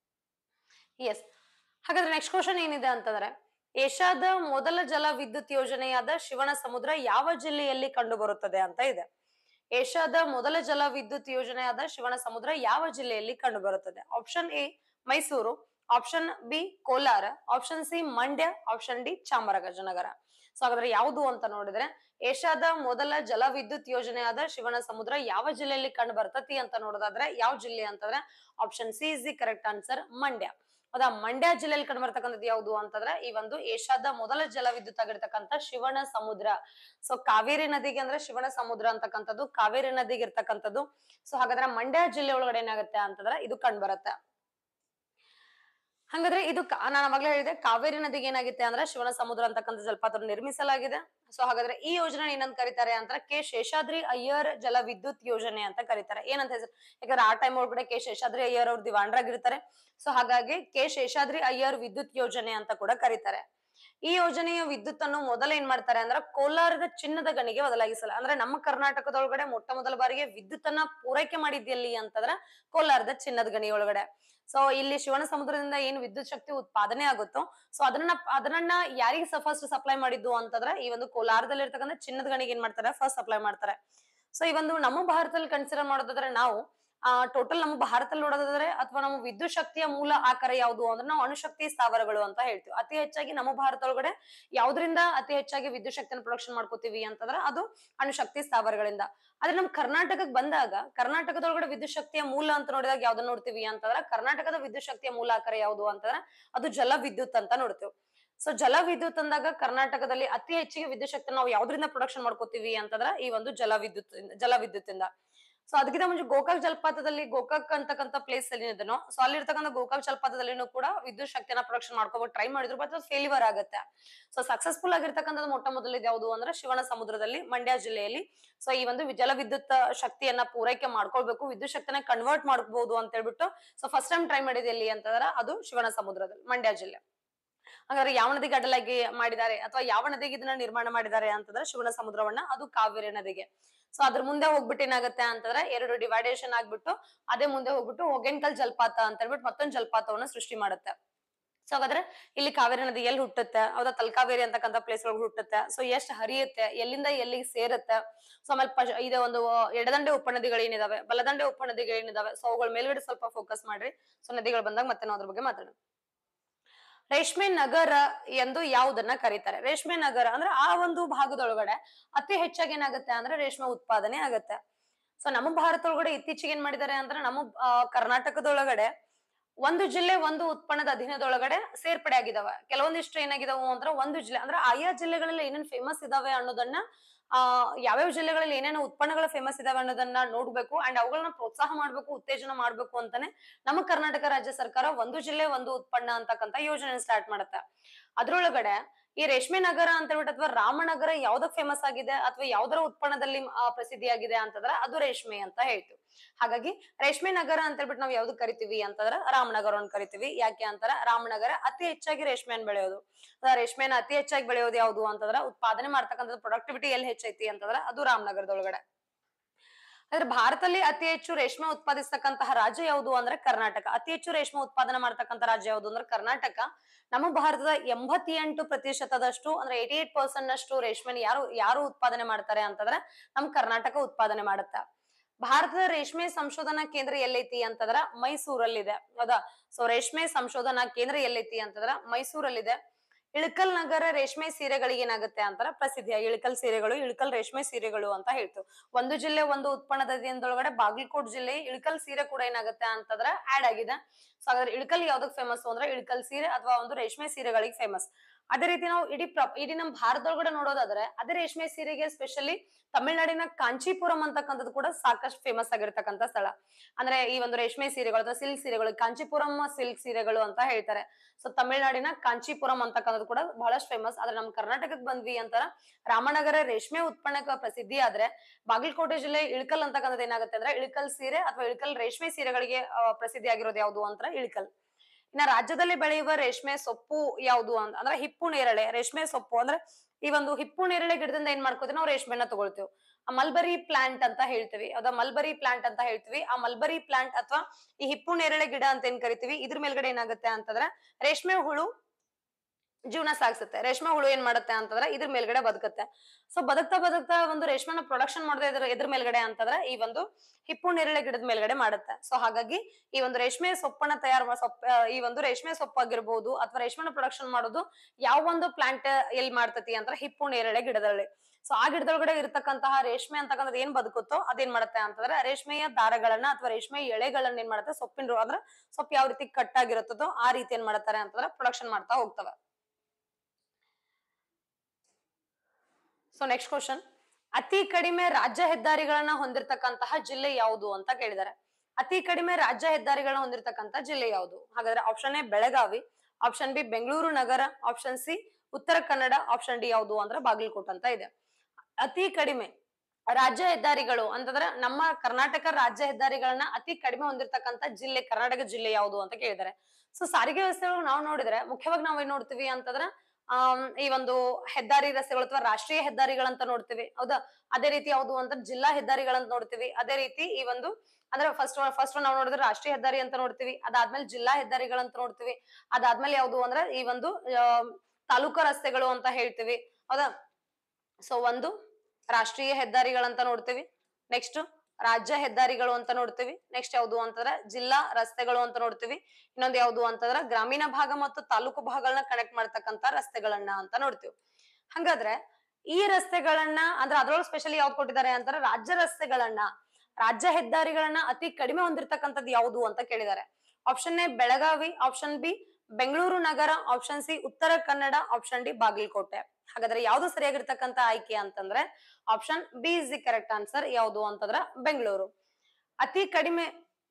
ಎಸ್ ಹಾಗಾದ್ರೆ ನೆಕ್ಸ್ಟ್ ಕ್ವಶನ್ ಏನಿದೆ ಅಂತಂದ್ರೆ ಏಷ್ಯಾದ ಮೊದಲ ಜಲ ವಿದ್ಯುತ್ ಯೋಜನೆಯಾದ ಶಿವನ ಸಮುದ್ರ ಯಾವ ಜಿಲ್ಲೆಯಲ್ಲಿ ಕಂಡು ಬರುತ್ತದೆ ಅಂತ ಇದೆ. ಏಷ್ಯಾದ ಮೊದಲ ಜಲ ವಿದ್ಯುತ್ ಯೋಜನೆಯಾದ ಶಿವನ ಸಮುದ್ರ ಯಾವ ಜಿಲ್ಲೆಯಲ್ಲಿ ಕಂಡು ಬರುತ್ತದೆ. Option A Mysore, option B Kolar, option C Mandya, option D Chamarajanagar. So ಹಾಗಾದ್ರೆ ಯಾವುದು ಅಂತ ನೋಡಿದ್ರೆ ಏಷ್ಯಾದ ಮೊದಲ ಜಲ ವಿದ್ಯುತ್ ಯೋಜನೆಯಾದ ಶಿವನ ಸಮುದ್ರ ಯಾವ ಜಿಲ್ಲೆಯಲ್ಲಿ ಕಂಡು ಬರ್ತತಿ ಅಂತ ನೋಡೋದಾದ್ರೆ ಯಾವ ಜಿಲ್ಲೆ ಅಂತಂದ್ರೆ option C is the correct answer, Mandya. ಹೌದಾ, ಮಂಡ್ಯ ಜಿಲ್ಲೆಯಲ್ಲಿ ಕಂಡು ಬರ್ತಕ್ಕಂಥದ್ದು ಯಾವುದು ಅಂತಂದ್ರೆ ಈ ಒಂದು ಏಷ್ಯಾದ ಮೊದಲ ಜಲ ವಿದ್ಯುತ್ ಆಗಿರ್ತಕ್ಕಂಥ ಶಿವನ ಸಮುದ್ರ. ಸೊ ಕಾವೇರಿ ನದಿಗೆ ಅಂದ್ರೆ ಶಿವನ ಸಮುದ್ರ ಅಂತಕ್ಕಂಥದ್ದು ಕಾವೇರಿ ನದಿಗೆ ಇರ್ತಕ್ಕಂಥದ್ದು. ಸೊ ಹಾಗಾದ್ರೆ ಮಂಡ್ಯ ಜಿಲ್ಲೆ ಒಳಗಡೆ ಏನಾಗುತ್ತೆ ಅಂತಂದ್ರೆ ಇದು ಕಂಡು ಬರುತ್ತೆ. ಹಂಗಾದ್ರೆ ಇದು ನಾನು ಅವಾಗ್ಲೇ ಹೇಳಿದೆ, ಕಾವೇರಿ ನದಿಗೆ ಏನಾಗಿದೆ ಅಂದ್ರೆ ಶಿವನ ಸಮುದ್ರ ಅಂತಕ್ಕಂಥ ಜಲಪಾತ ನಿರ್ಮಿಸಲಾಗಿದೆ. ಸೊ ಹಾಗಾದ್ರೆ ಈ ಯೋಜನೆ ಏನಂತ ಕರೀತಾರೆ ಅಂತ ಕೆ ಶೇಷಾದ್ರಿ ಅಯ್ಯರ್ ಜಲ ವಿದ್ಯುತ್ ಯೋಜನೆ ಅಂತ ಕರೀತಾರೆ. ಏನಂತ ಹೆಸರು, ಯಾಕಂದ್ರೆ ಆ ಟೈಮ್ ಒಳಗಡೆ ಕೆ ಶೇಷಾದ್ರಿ ಅಯ್ಯರ್ ಅವ್ರು ದಿವಾಣರಾಗಿರ್ತಾರೆ. ಸೊ ಹಾಗಾಗಿ ಕೆ ಶೇಷಾದ್ರಿ ಅಯ್ಯರ್ ವಿದ್ಯುತ್ ಯೋಜನೆ ಅಂತ ಕೂಡ ಕರೀತಾರೆ. ಈ ಯೋಜನೆಯ ವಿದ್ಯುತ್ ಅನ್ನು ಮೊದಲ ಏನ್ ಮಾಡ್ತಾರೆ ಅಂದ್ರೆ ಕೋಲಾರದ ಚಿನ್ನದ ಗಣಿಗೆ ಒದಗಿಸಲ್ಲ. ಅಂದ್ರೆ ನಮ್ಮ ಕರ್ನಾಟಕದೊಳಗಡೆ ಮೊಟ್ಟ ಮೊದಲ ಬಾರಿಗೆ ವಿದ್ಯುತ್ ಅನ್ನ ಪೂರೈಕೆ ಮಾಡಿದ್ಯಲ್ಲಿ ಅಂತಂದ್ರ ಕೋಲಾರದ ಚಿನ್ನದ ಗಣಿ ಒಳಗಡೆ. ಸೊ ಇಲ್ಲಿ ಶಿವನ ಸಮುದ್ರದಿಂದ ಏನ್ ವಿದ್ಯುತ್ ಶಕ್ತಿ ಉತ್ಪಾದನೆ ಆಗುತ್ತೋ, ಸೊ ಅದನ್ನ ಅದನ್ನ ಯಾರಿಗೆ ಫಸ್ಟ್ ಸಪ್ಲೈ ಮಾಡಿದ್ದು ಅಂತಂದ್ರೆ ಈ ಒಂದು ಕೋಲಾರದಲ್ಲಿ ಇರ್ತಕ್ಕಂಥ ಚಿನ್ನದ ಗಣಿಗೆ ಏನ್ ಮಾಡ್ತಾರೆ, ಫಸ್ಟ್ ಸಪ್ಲೈ ಮಾಡ್ತಾರೆ. ಸೊ ಈ ಒಂದು ನಮ್ಮ ಭಾರತದಲ್ಲಿ ಕನ್ಸಿಡರ್ ಮಾಡೋದಾದ್ರೆ ನಾವು ಆ ಟೋಟಲ್ ನಮ್ಮ ಭಾರತದಲ್ಲಿ ನೋಡೋದಾದ್ರೆ ಅಥವಾ ನಮ್ಮ ವಿದ್ಯುತ್ ಶಕ್ತಿಯ ಮೂಲ ಆಕಾರ ಯಾವುದು ಅಂದ್ರೆ ನಾವು ಅಣುಶಕ್ತಿ ಸ್ಥಾವರಗಳು ಅಂತ ಹೇಳ್ತೀವಿ. ಅತಿ ಹೆಚ್ಚಾಗಿ ನಮ್ಮ ಭಾರತ ಒಳಗಡೆ ಯಾವ್ದ್ರಿಂದ ಅತಿ ಹೆಚ್ಚಾಗಿ ವಿದ್ಯುತ್ ಶಕ್ತಿಯನ್ನು ಪ್ರೊಡಕ್ಷನ್ ಮಾಡ್ಕೋತೀವಿ ಅಂತಂದ್ರೆ ಅದು ಅಣುಶಕ್ತಿ ಸ್ಥಾವರಗಳಿಂದ. ಆದ್ರೆ ನಮ್ ಕರ್ನಾಟಕಕ್ಕೆ ಬಂದಾಗ ಕರ್ನಾಟಕದೊಳಗಡೆ ವಿದ್ಯುತ್ ಶಕ್ತಿಯ ಮೂಲ ಅಂತ ನೋಡಿದಾಗ ಯಾವ್ದನ್ನ ನೋಡ್ತೀವಿ ಅಂತಂದ್ರೆ ಕರ್ನಾಟಕದ ವಿದ್ಯುತ್ ಶಕ್ತಿಯ ಮೂಲ ಆಕಾರ ಯಾವುದು ಅಂತಂದ್ರೆ ಅದು ಜಲ ವಿದ್ಯುತ್ ಅಂತ ನೋಡ್ತೀವಿ. ಸೊ ಜಲ ವಿದ್ಯುತ್ ಅಂದಾಗ ಕರ್ನಾಟಕದಲ್ಲಿ ಅತಿ ಹೆಚ್ಚಿಗೆ ವಿದ್ಯುತ್ ಶಕ್ತಿ ನಾವು ಯಾವ್ದ್ರಿಂದ ಪ್ರೊಡಕ್ಷನ್ ಮಾಡ್ಕೋತೀವಿ ಅಂತಂದ್ರೆ ಈ ಒಂದು ಜಲ ವಿದ್ಯುತ್ ಜಲ ವಿದ್ಯುತ್ ಇಂದ. ಸೊ ಅದಕ್ಕಿಂತ ಮುಂಚೆ ಗೋಕಾಕ್ ಜಲಪಾತದಲ್ಲಿ ಗೋಕಾಕ್ ಅಂತಕ್ಕಂಥ ಪ್ಲೇಸ್ ಅಲ್ಲಿ ಇದನ್ನು ಸೊ ಅಲ್ಲಿರ್ತಕ್ಕಂಥ ಗೋಕಾಕ್ ಜಲಪಾತದಲ್ಲಿನೂ ಕೂಡ ವಿದ್ಯುತ್ ಶಕ್ತಿಯನ್ನ ಪ್ರೊಡಕ್ಷನ್ ಮಾಡ್ಕೋಬೇಕು ಟ್ರೈ ಮಾಡಿದ್ರು, ಬಟ್ ಅದು ಫೇಲ್ಯೂರ್ ಆಗುತ್ತೆ. ಸೊ ಸಕ್ಸಸ್ಫುಲ್ ಆಗಿರ್ತಕ್ಕಂಥದ್ದು ಮೊಟ್ಟ ಮೊದಲಿದ್ ಯಾವುದು ಅಂದ್ರೆ ಶಿವನ ಸಮುದ್ರದಲ್ಲಿ ಮಂಡ್ಯ ಜಿಲ್ಲೆಯಲ್ಲಿ. ಸೊ ಈ ಒಂದು ಜಲ ವಿದ್ಯುತ್ ಶಕ್ತಿಯನ್ನ ಪೂರೈಕೆ ಮಾಡ್ಕೊಳ್ಬೇಕು, ವಿದ್ಯುತ್ ಶಕ್ತಿನ ಕನ್ವರ್ಟ್ ಮಾಡಬಹುದು ಅಂತ ಹೇಳ್ಬಿಟ್ಟು ಸೊ ಫಸ್ಟ್ ಟೈಮ್ ಟ್ರೈ ಮಾಡಿದೆ ಎಲ್ಲಿ ಅಂತಂದ್ರೆ ಅದು ಶಿವನ ಸಮುದ್ರದಲ್ಲಿ ಮಂಡ್ಯ ಜಿಲ್ಲೆ. ಹಾಗಾದ್ರೆ ಯಾವ ನದಿಗೆ ಅಡ್ಡಲಾಗಿ ಮಾಡಿದ್ದಾರೆ ಅಥವಾ ಯಾವ ನದಿಗೆ ಇದನ್ನ ನಿರ್ಮಾಣ ಮಾಡಿದ್ದಾರೆ ಅಂತಂದ್ರೆ ಶಿವನ ಸಮುದ್ರವನ್ನ, ಅದು ಕಾವೇರಿ ನದಿಗೆ. ಸೊ ಅದ್ರ ಮುಂದೆ ಹೋಗ್ಬಿಟ್ಟು ಏನಾಗುತ್ತೆ ಅಂತಂದ್ರೆ ಎರಡು ಡಿವೈಡೇಷನ್ ಆಗ್ಬಿಟ್ಟು ಅದೇ ಮುಂದೆ ಹೋಗ್ಬಿಟ್ಟು ಹೊಗೇನಕಲ್ ಜಲಪಾತ ಅಂತ ಹೇಳ್ಬಿಟ್ಟು ಮತ್ತೊಂದು ಜಲಪಾತವನ್ನ ಸೃಷ್ಟಿ ಮಾಡುತ್ತೆ. ಸೊ ಹಾಗಾದ್ರೆ ಇಲ್ಲಿ ಕಾವೇರಿ ನದಿ ಎಲ್ಲಿ ಹುಟ್ಟುತ್ತೆ, ಹೌದಾ ತಲಕಾವೇರಿ ಅಂತಕ್ಕಂಥ ಪ್ಲೇಸ್ ಒಳಗೆ ಹುಟ್ಟುತ್ತೆ. ಸೊ ಎಷ್ಟು ಹರಿಯುತ್ತೆ, ಎಲ್ಲಿಂದ ಎಲ್ಲಿಗೆ ಸೇರುತ್ತೆ. ಸೊ ಆಮೇಲೆ ಪಶ ಇದೆ ಒಂದು ಎಡದಂಡೆ ಉಪನದಿಗಳು ಏನಿದಾವೆ, ಬಲದಂಡೆ ಉಪನದಿಗಳು ಏನಿದಾವೆ, ಸೊ ಅವುಗಳ ಮೇಲ್ಗಡೆ ಸ್ವಲ್ಪ ಫೋಕಸ್ ಮಾಡ್ರಿ. ಸೊ ನದಿಗಳು ಬಂದಾಗ ಮತ್ತೆ ನಾವು ಅದ್ರ ಬಗ್ಗೆ ಮಾತಾಡೋಣ. ರೇಷ್ಮೆ ನಗರ ಎಂದು ಯಾವುದನ್ನ ಕರೀತಾರೆ? ರೇಷ್ಮೆ ನಗರ ಅಂದ್ರೆ ಆ ಒಂದು ಭಾಗದೊಳಗಡೆ ಅತಿ ಹೆಚ್ಚಾಗಿ ಏನಾಗುತ್ತೆ ಅಂದ್ರೆ ರೇಷ್ಮೆ ಉತ್ಪಾದನೆ ಆಗುತ್ತೆ. ಸೊ ನಮ್ಮ ಭಾರತ ಒಳಗಡೆ ಇತ್ತೀಚೆಗೆ ಏನ್ ಮಾಡಿದ್ದಾರೆ ಅಂದ್ರೆ ನಮ್ಮ ಕರ್ನಾಟಕದೊಳಗಡೆ ಒಂದು ಜಿಲ್ಲೆ ಒಂದು ಉತ್ಪನ್ನದ ಅಧೀನದೊಳಗಡೆ ಸೇರ್ಪಡೆ ಆಗಿದಾವೆ. ಕೆಲವೊಂದಿಷ್ಟು ಏನಾಗಿದಾವು ಅಂದ್ರೆ ಒಂದು ಜಿಲ್ಲೆ ಅಂದ್ರೆ ಆಯಾ ಜಿಲ್ಲೆಗಳಲ್ಲಿ ಏನೇನ್ ಫೇಮಸ್ ಇದಾವೆ ಅನ್ನೋದನ್ನ ಆ ಯಾವ್ಯಾವ ಜಿಲ್ಲೆಗಳಲ್ಲಿ ಏನೇನು ಉತ್ಪನ್ನಗಳು ಫೇಮಸ್ ಇದಾವೆ ಅನ್ನೋದನ್ನ ನೋಡ್ಬೇಕು ಅಂಡ್ ಅವುಗಳನ್ನ ಪ್ರೋತ್ಸಾಹ ಮಾಡ್ಬೇಕು, ಉತ್ತೇಜನ ಮಾಡ್ಬೇಕು ಅಂತಾನೆ ನಮ್ಮ ಕರ್ನಾಟಕ ರಾಜ್ಯ ಸರ್ಕಾರ ಒಂದು ಜಿಲ್ಲೆ ಒಂದು ಉತ್ಪನ್ನ ಅಂತಕ್ಕಂಥ ಯೋಜನೆ ಸ್ಟಾರ್ಟ್ ಮಾಡುತ್ತೆ. ಅದ್ರೊಳಗಡೆ ಈ ರೇಷ್ಮೆ ನಗರ ಅಂತ ಹೇಳ್ಬಿಟ್ಟು ಅಥವಾ ರಾಮನಗರ ಯಾವ್ದಕ್ ಫೇಮಸ್ ಆಗಿದೆ ಅಥವಾ ಯಾವ್ದರ ಉತ್ಪನ್ನದಲ್ಲಿ ಪ್ರಸಿದ್ಧಿಯಾಗಿದೆ ಅಂತಂದ್ರೆ ಅದು ರೇಷ್ಮೆ ಅಂತ ಹೇಳ್ತೀವಿ. ಹಾಗಾಗಿ ರೇಷ್ಮೆ ನಗರ ಅಂತ ಹೇಳ್ಬಿಟ್ಟು ನಾವು ಯಾವ್ದು ಕರಿತೀವಿ ಅಂತಂದ್ರೆ ರಾಮನಗರವನ್ನು ಕರಿತೀವಿ. ಯಾಕೆ ಅಂತಾರ ರಾಮನಗರ ಅತಿ ಹೆಚ್ಚಾಗಿ ರೇಷ್ಮೆಯನ್ನು ಬೆಳೆಯೋದು. ರೇಷ್ಮೆನ ಅತಿ ಹೆಚ್ಚಾಗಿ ಬೆಳೆಯೋದು ಯಾವುದು ಅಂತಂದ್ರೆ ಉತ್ಪಾದನೆ ಮಾಡ್ತಕ್ಕಂಥ ಪ್ರೊಡಕ್ಟಿವಿಟಿ ಎಲ್ಲಿ ಹೆಚ್ಚೈತಿ ಅಂತಂದ್ರೆ ಅದು ರಾಮನಗರದೊಳಗಡೆ. ಆದ್ರೆ ಭಾರತದಲ್ಲಿ ಅತಿ ಹೆಚ್ಚು ರೇಷ್ಮೆ ಉತ್ಪಾದಿಸ್ತಕ್ಕಂತಹ ರಾಜ್ಯ ಯಾವುದು ಅಂದ್ರೆ ಕರ್ನಾಟಕ. ಅತಿ ಹೆಚ್ಚು ರೇಷ್ಮೆ ಉತ್ಪಾದನೆ ಮಾಡ್ತಕ್ಕಂಥ ರಾಜ್ಯ ಯಾವುದು ಅಂದ್ರೆ ಕರ್ನಾಟಕ. ನಮ್ಮ ಭಾರತದ ಎಂಬತ್ತೆಂಟು ಪ್ರತಿಶತದಷ್ಟು ಅಂದ್ರೆ ಏಟಿ ಏಟ್ ಪರ್ಸೆಂಟ್ ಅಷ್ಟು ರೇಷ್ಮೆನ ಯಾರು ಯಾರು ಉತ್ಪಾದನೆ ಮಾಡ್ತಾರೆ ಅಂತಂದ್ರೆ ನಮ್ ಕರ್ನಾಟಕ ಉತ್ಪಾದನೆ ಮಾಡುತ್ತೆ. ಭಾರತದ ರೇಷ್ಮೆ ಸಂಶೋಧನಾ ಕೇಂದ್ರ ಎಲ್ಲೈತಿ ಅಂತಂದ್ರ ಮೈಸೂರಲ್ಲಿದೆ, ಹೌದಾ. ಸೊ ರೇಷ್ಮೆ ಸಂಶೋಧನಾ ಕೇಂದ್ರ ಎಲ್ಲೈತಿ ಅಂತಂದ್ರ ಮೈಸೂರಲ್ಲಿದೆ. ಇಳಕಲ್ ನಗರ ರೇಷ್ಮೆ ಸೀರೆಗಳಿಗೆ ಏನಾಗುತ್ತೆ ಅಂತಾರ ಪ್ರಸಿದ್ಧಿಯ ಇಳಕಲ್ ಸೀರೆಗಳು, ಇಳಕಲ್ ರೇಷ್ಮೆ ಸೀರೆಗಳು ಅಂತ ಹೇಳ್ತು. ಒಂದು ಜಿಲ್ಲೆ ಒಂದು ಉತ್ಪನ್ನದ ಅಧೀನದೊಳಗಡೆ ಬಾಗಲಕೋಟ್ ಜಿಲ್ಲೆ ಇಳಕಲ್ ಸೀರೆ ಕೂಡ ಏನಾಗುತ್ತೆ ಅಂತಂದ್ರೆ ಆಡ್ ಆಗಿದೆ. ಸೊ ಹಾಗಾದ್ರೆ ಇಳಕಲ್ ಯಾವ್ದಕ್ ಫೇಮಸ್ ಅಂದ್ರೆ ಇಳಕಲ್ ಸೀರೆ ಅಥವಾ ಒಂದು ರೇಷ್ಮೆ ಸೀರೆಗಳಿಗೆ ಫೇಮಸ್. ಅದೇ ರೀತಿ ನಾವು ಇಡೀ ಪ್ರ ಇಡೀ ನಮ್ಮ ಭಾರತದೊಳಗಡೆ ನೋಡೋದಾದ್ರೆ ಅದೇ ರೇಷ್ಮೆ ಸೀರೆಗೆ ಸ್ಪೆಷಲಿ ತಮಿಳ್ನಾಡಿನ ಕಾಂಚೀಪುರಂ ಅಂತಕ್ಕಂಥದ್ದು ಕೂಡ ಸಾಕಷ್ಟು ಫೇಮಸ್ ಆಗಿರ್ತಕ್ಕಂಥ ಸ್ಥಳ. ಅಂದ್ರೆ ಈ ಒಂದು ರೇಷ್ಮೆ ಸೀರೆಗಳು ಅಥವಾ ಸಿಲ್ಕ್ ಸೀರೆಗಳು ಕಾಂಚೀಪುರಂ ಸಿಲ್ಕ್ ಸೀರೆಗಳು ಅಂತ ಹೇಳ್ತಾರೆ. ಸೊ ತಮಿಳ್ನಾಡಿನ ಕಾಂಚೀಪುರಂ ಅಂತಕ್ಕಂಥದ್ದು ಕೂಡ ಬಹಳಷ್ಟು ಫೇಮಸ್. ಆದ್ರೆ ನಮ್ಮ ಕರ್ನಾಟಕಕ್ಕೆ ಬಂದ್ವಿ ಅಂತಾರ ರಾಮನಗರ ರೇಷ್ಮೆ ಉತ್ಪನ್ನಕ್ಕೆ ಪ್ರಸಿದ್ಧಿ ಆದ್ರೆ ಬಾಗಲಕೋಟೆ ಜಿಲ್ಲೆ ಇಳಕಲ್ ಅಂತಕ್ಕಂಥದ್ದು ಏನಾಗುತ್ತೆ ಅಂದ್ರೆ ಇಳಕಲ್ ಸೀರೆ ಅಥವಾ ಇಳಕಲ್ ರೇಷ್ಮೆ ಸೀರೆಗಳಿಗೆ ಪ್ರಸಿದ್ಧಿ ಆಗಿರೋದು ಯಾವುದು ಅಂತ ಇಳಕಲ್. ಇನ್ನ ರಾಜ್ಯದಲ್ಲಿ ಬೆಳೆಯುವ ರೇಷ್ಮೆ ಸೊಪ್ಪು ಯಾವುದು ಅಂತ ಅಂದ್ರೆ ಹಿಪ್ಪು ನೇರಳೆ ರೇಷ್ಮೆ ಸೊಪ್ಪು ಅಂದ್ರೆ ಈ ಒಂದು ಹಿಪ್ಪು ನೇರಳೆ ಗಿಡದಿಂದ ಏನ್ ಮಾಡ್ಕೋತೀವಿ ನಾವು ರೇಷ್ಮೆನ ತಗೊಳ್ತೀವಿ. ಆ ಮಲ್ಬರಿ ಪ್ಲಾಂಟ್ ಅಂತ ಹೇಳ್ತೀವಿ, ಅದ ಮಲ್ಬರಿ ಪ್ಲಾಂಟ್ ಅಂತ ಹೇಳ್ತೀವಿ. ಆ ಮಲ್ಬರಿ ಪ್ಲಾಂಟ್ ಅಥವಾ ಈ ಹಿಪ್ಪು ನೇರಳೆ ಗಿಡ ಅಂತ ಏನ್ ಕರಿತೀವಿ ಇದ್ರ ಮೇಲ್ಗಡೆ ಏನಾಗುತ್ತೆ ಅಂತಂದ್ರೆ ರೇಷ್ಮೆ ಹುಳು ಜೀವನ ಸಾಗಿಸುತ್ತೆ. ರೇಷ್ಮೆ ಹುಳು ಏನ್ ಮಾಡುತ್ತೆ ಅಂತಂದ್ರೆ ಇದ್ರ ಮೇಲ್ಗಡೆ ಬದುಕುತ್ತೆ. ಸೊ ಬದುಕ್ತಾ ಬದುಕ್ತಾ ಒಂದು ರೇಷ್ಮೆನ ಪ್ರೊಡಕ್ಷನ್ ಮಾಡದೆ ಇದ್ರ ಎದ್ರ ಮೇಲ್ಗಡೆ ಅಂತಂದ್ರೆ ಈ ಒಂದು ಹಿಪ್ಪು ನೇರಳೆ ಗಿಡದ ಮೇಲ್ಗಡೆ ಮಾಡುತ್ತೆ. ಸೊ ಹಾಗಾಗಿ ಈ ಒಂದು ರೇಷ್ಮೆ ಸೊಪ್ಪನ್ನ ತಯಾರು ಸೊಪ್ಪ ಈ ಒಂದು ರೇಷ್ಮೆ ಸೊಪ್ಪಾಗಿರ್ಬೋದು ಅಥವಾ ರೇಷ್ಮೆನ ಪ್ರೊಡಕ್ಷನ್ ಮಾಡೋದು ಯಾವ ಒಂದು ಪ್ಲಾಂಟ್ ಎಲ್ಲಿ ಮಾಡ್ತತಿ ಅಂದ್ರೆ ಹಿಪ್ಪು ನೇರಳೆ ಗಿಡದಲ್ಲಿ. ಸೊ ಆ ಗಿಡದೊಳಗಡೆ ಇರ್ತಕ್ಕಂತಹ ರೇಷ್ಮೆ ಅಂತಕ್ಕಂಥದ್ದು ಏನ್ ಬದುಕುತ್ತೋ ಅದೇನ್ ಮಾಡುತ್ತೆ ಅಂತಂದ್ರೆ ರೇಷ್ಮೆಯ ದಾರಗಳನ್ನ ಅಥವಾ ರೇಷ್ಮೆ ಎಳೆಗಳನ್ನ ಏನ್ ಮಾಡುತ್ತೆ ಸೊಪ್ಪಿನ ಅಂದ್ರೆ ಸೊಪ್ಪು ಯಾವ ರೀತಿ ಕಟ್ ಆಗಿರುತ್ತದೋ ಆ ರೀತಿ ಏನ್ ಮಾಡ್ತಾರೆ ಅಂತಂದ್ರೆ ಪ್ರೊಡಕ್ಷನ್ ಮಾಡ್ತಾ ಹೋಗ್ತವೆ. ಸೊ ನೆಕ್ಸ್ಟ್ ಕ್ವಶನ್, ಅತಿ ಕಡಿಮೆ ರಾಜ್ಯ ಹೆದ್ದಾರಿಗಳನ್ನ ಹೊಂದಿರತಕ್ಕಂತಹ ಜಿಲ್ಲೆ ಯಾವುದು ಅಂತ ಕೇಳಿದ್ದಾರೆ. ಅತಿ ಕಡಿಮೆ ರಾಜ್ಯ ಹೆದ್ದಾರಿಗಳನ್ನ ಹೊಂದಿರತಕ್ಕಂತ ಜಿಲ್ಲೆ ಯಾವುದು? ಹಾಗಾದ್ರೆ option A Belagavi, option B Bengaluru ನಗರ, option C Uttara Kannada, option D ಯಾವುದು ಅಂದ್ರೆ ಬಾಗಲಕೋಟ್ ಅಂತ ಇದೆ. ಅತಿ ಕಡಿಮೆ ರಾಜ್ಯ ಹೆದ್ದಾರಿಗಳು ಅಂತಂದ್ರೆ ನಮ್ಮ ಕರ್ನಾಟಕ ರಾಜ್ಯ ಹೆದ್ದಾರಿಗಳನ್ನ ಅತಿ ಕಡಿಮೆ ಹೊಂದಿರತಕ್ಕಂತ ಜಿಲ್ಲೆ ಕರ್ನಾಟಕ ಜಿಲ್ಲೆ ಯಾವುದು ಅಂತ ಕೇಳಿದ್ದಾರೆ. ಸೊ ಸಾರಿಗೆ ವ್ಯವಸ್ಥೆಗಳು ನಾವು ನೋಡಿದ್ರೆ ಮುಖ್ಯವಾಗಿ ನಾವ್ ಏನ್ ನೋಡ್ತೀವಿ ಅಂತಂದ್ರೆ ಆಹ್ ಈ ಒಂದು ಹೆದ್ದಾರಿ ರಸ್ತೆಗಳು ಅಥವಾ ರಾಷ್ಟ್ರೀಯ ಹೆದ್ದಾರಿಗಳಂತ ನೋಡ್ತೀವಿ, ಹೌದಾ? ಅದೇ ರೀತಿ ಯಾವುದು ಅಂತ ಜಿಲ್ಲಾ ಹೆದ್ದಾರಿಗಳಂತ ನೋಡ್ತೀವಿ. ಅದೇ ರೀತಿ ಈ ಒಂದು ಅಂದ್ರೆ ಫಸ್ಟ್ ಫಸ್ಟ್ ನಾವು ನೋಡಿದ್ರೆ ರಾಷ್ಟ್ರೀಯ ಹೆದ್ದಾರಿ ಅಂತ ನೋಡ್ತೀವಿ, ಅದಾದ್ಮೇಲೆ ಜಿಲ್ಲಾ ಹೆದ್ದಾರಿಗಳಂತ ನೋಡ್ತೀವಿ, ಅದಾದ್ಮೇಲೆ ಯಾವುದು ಅಂದ್ರೆ ಈ ಒಂದು ತಾಲೂಕಾ ರಸ್ತೆಗಳು ಅಂತ ಹೇಳ್ತೀವಿ, ಹೌದಾ? ಸೊ ಒಂದು ರಾಷ್ಟ್ರೀಯ ಹೆದ್ದಾರಿಗಳಂತ ನೋಡ್ತೀವಿ, ನೆಕ್ಸ್ಟ್ ರಾಜ್ಯ ಹೆದ್ದಾರಿಗಳು ಅಂತ ನೋಡ್ತೀವಿ, ನೆಕ್ಸ್ಟ್ ಯಾವುದು ಅಂತಂದ್ರೆ ಜಿಲ್ಲಾ ರಸ್ತೆಗಳು ಅಂತ ನೋಡ್ತೀವಿ, ಇನ್ನೊಂದು ಯಾವುದು ಅಂತಂದ್ರೆ ಗ್ರಾಮೀಣ ಭಾಗ ಮತ್ತು ತಾಲೂಕು ಭಾಗಗಳನ್ನ ಕನೆಕ್ಟ್ ಮಾಡ್ತಕ್ಕಂತ ರಸ್ತೆಗಳನ್ನ ಅಂತ ನೋಡ್ತೀವಿ. ಹಂಗಾದ್ರೆ ಈ ರಸ್ತೆಗಳನ್ನ ಅಂದ್ರೆ ಅದ್ರೊಳಗೆ ಸ್ಪೆಷಲಿ ಯಾವ್ದು ಕೊಟ್ಟಿದ್ದಾರೆ ಅಂತಂದ್ರೆ ರಾಜ್ಯ ರಸ್ತೆಗಳನ್ನ ರಾಜ್ಯ ಹೆದ್ದಾರಿಗಳನ್ನ ಅತಿ ಕಡಿಮೆ ಹೊಂದಿರತಕ್ಕಂಥದ್ದು ಯಾವುದು ಅಂತ ಕೇಳಿದ್ದಾರೆ. Option A Belagavi, option B Bengaluru ನಗರ, option C Uttara Kannada, option D Bagalkot. ಹಾಗಾದ್ರೆ ಯಾವ್ದು ಸರಿಯಾಗಿರ್ತಕ್ಕಂತ ಆಯ್ಕೆ ಅಂತಂದ್ರೆ option B is the correct answer. ಯಾವುದು ಅಂತಂದ್ರೆ ಬೆಂಗಳೂರು. ಅತಿ ಕಡಿಮೆ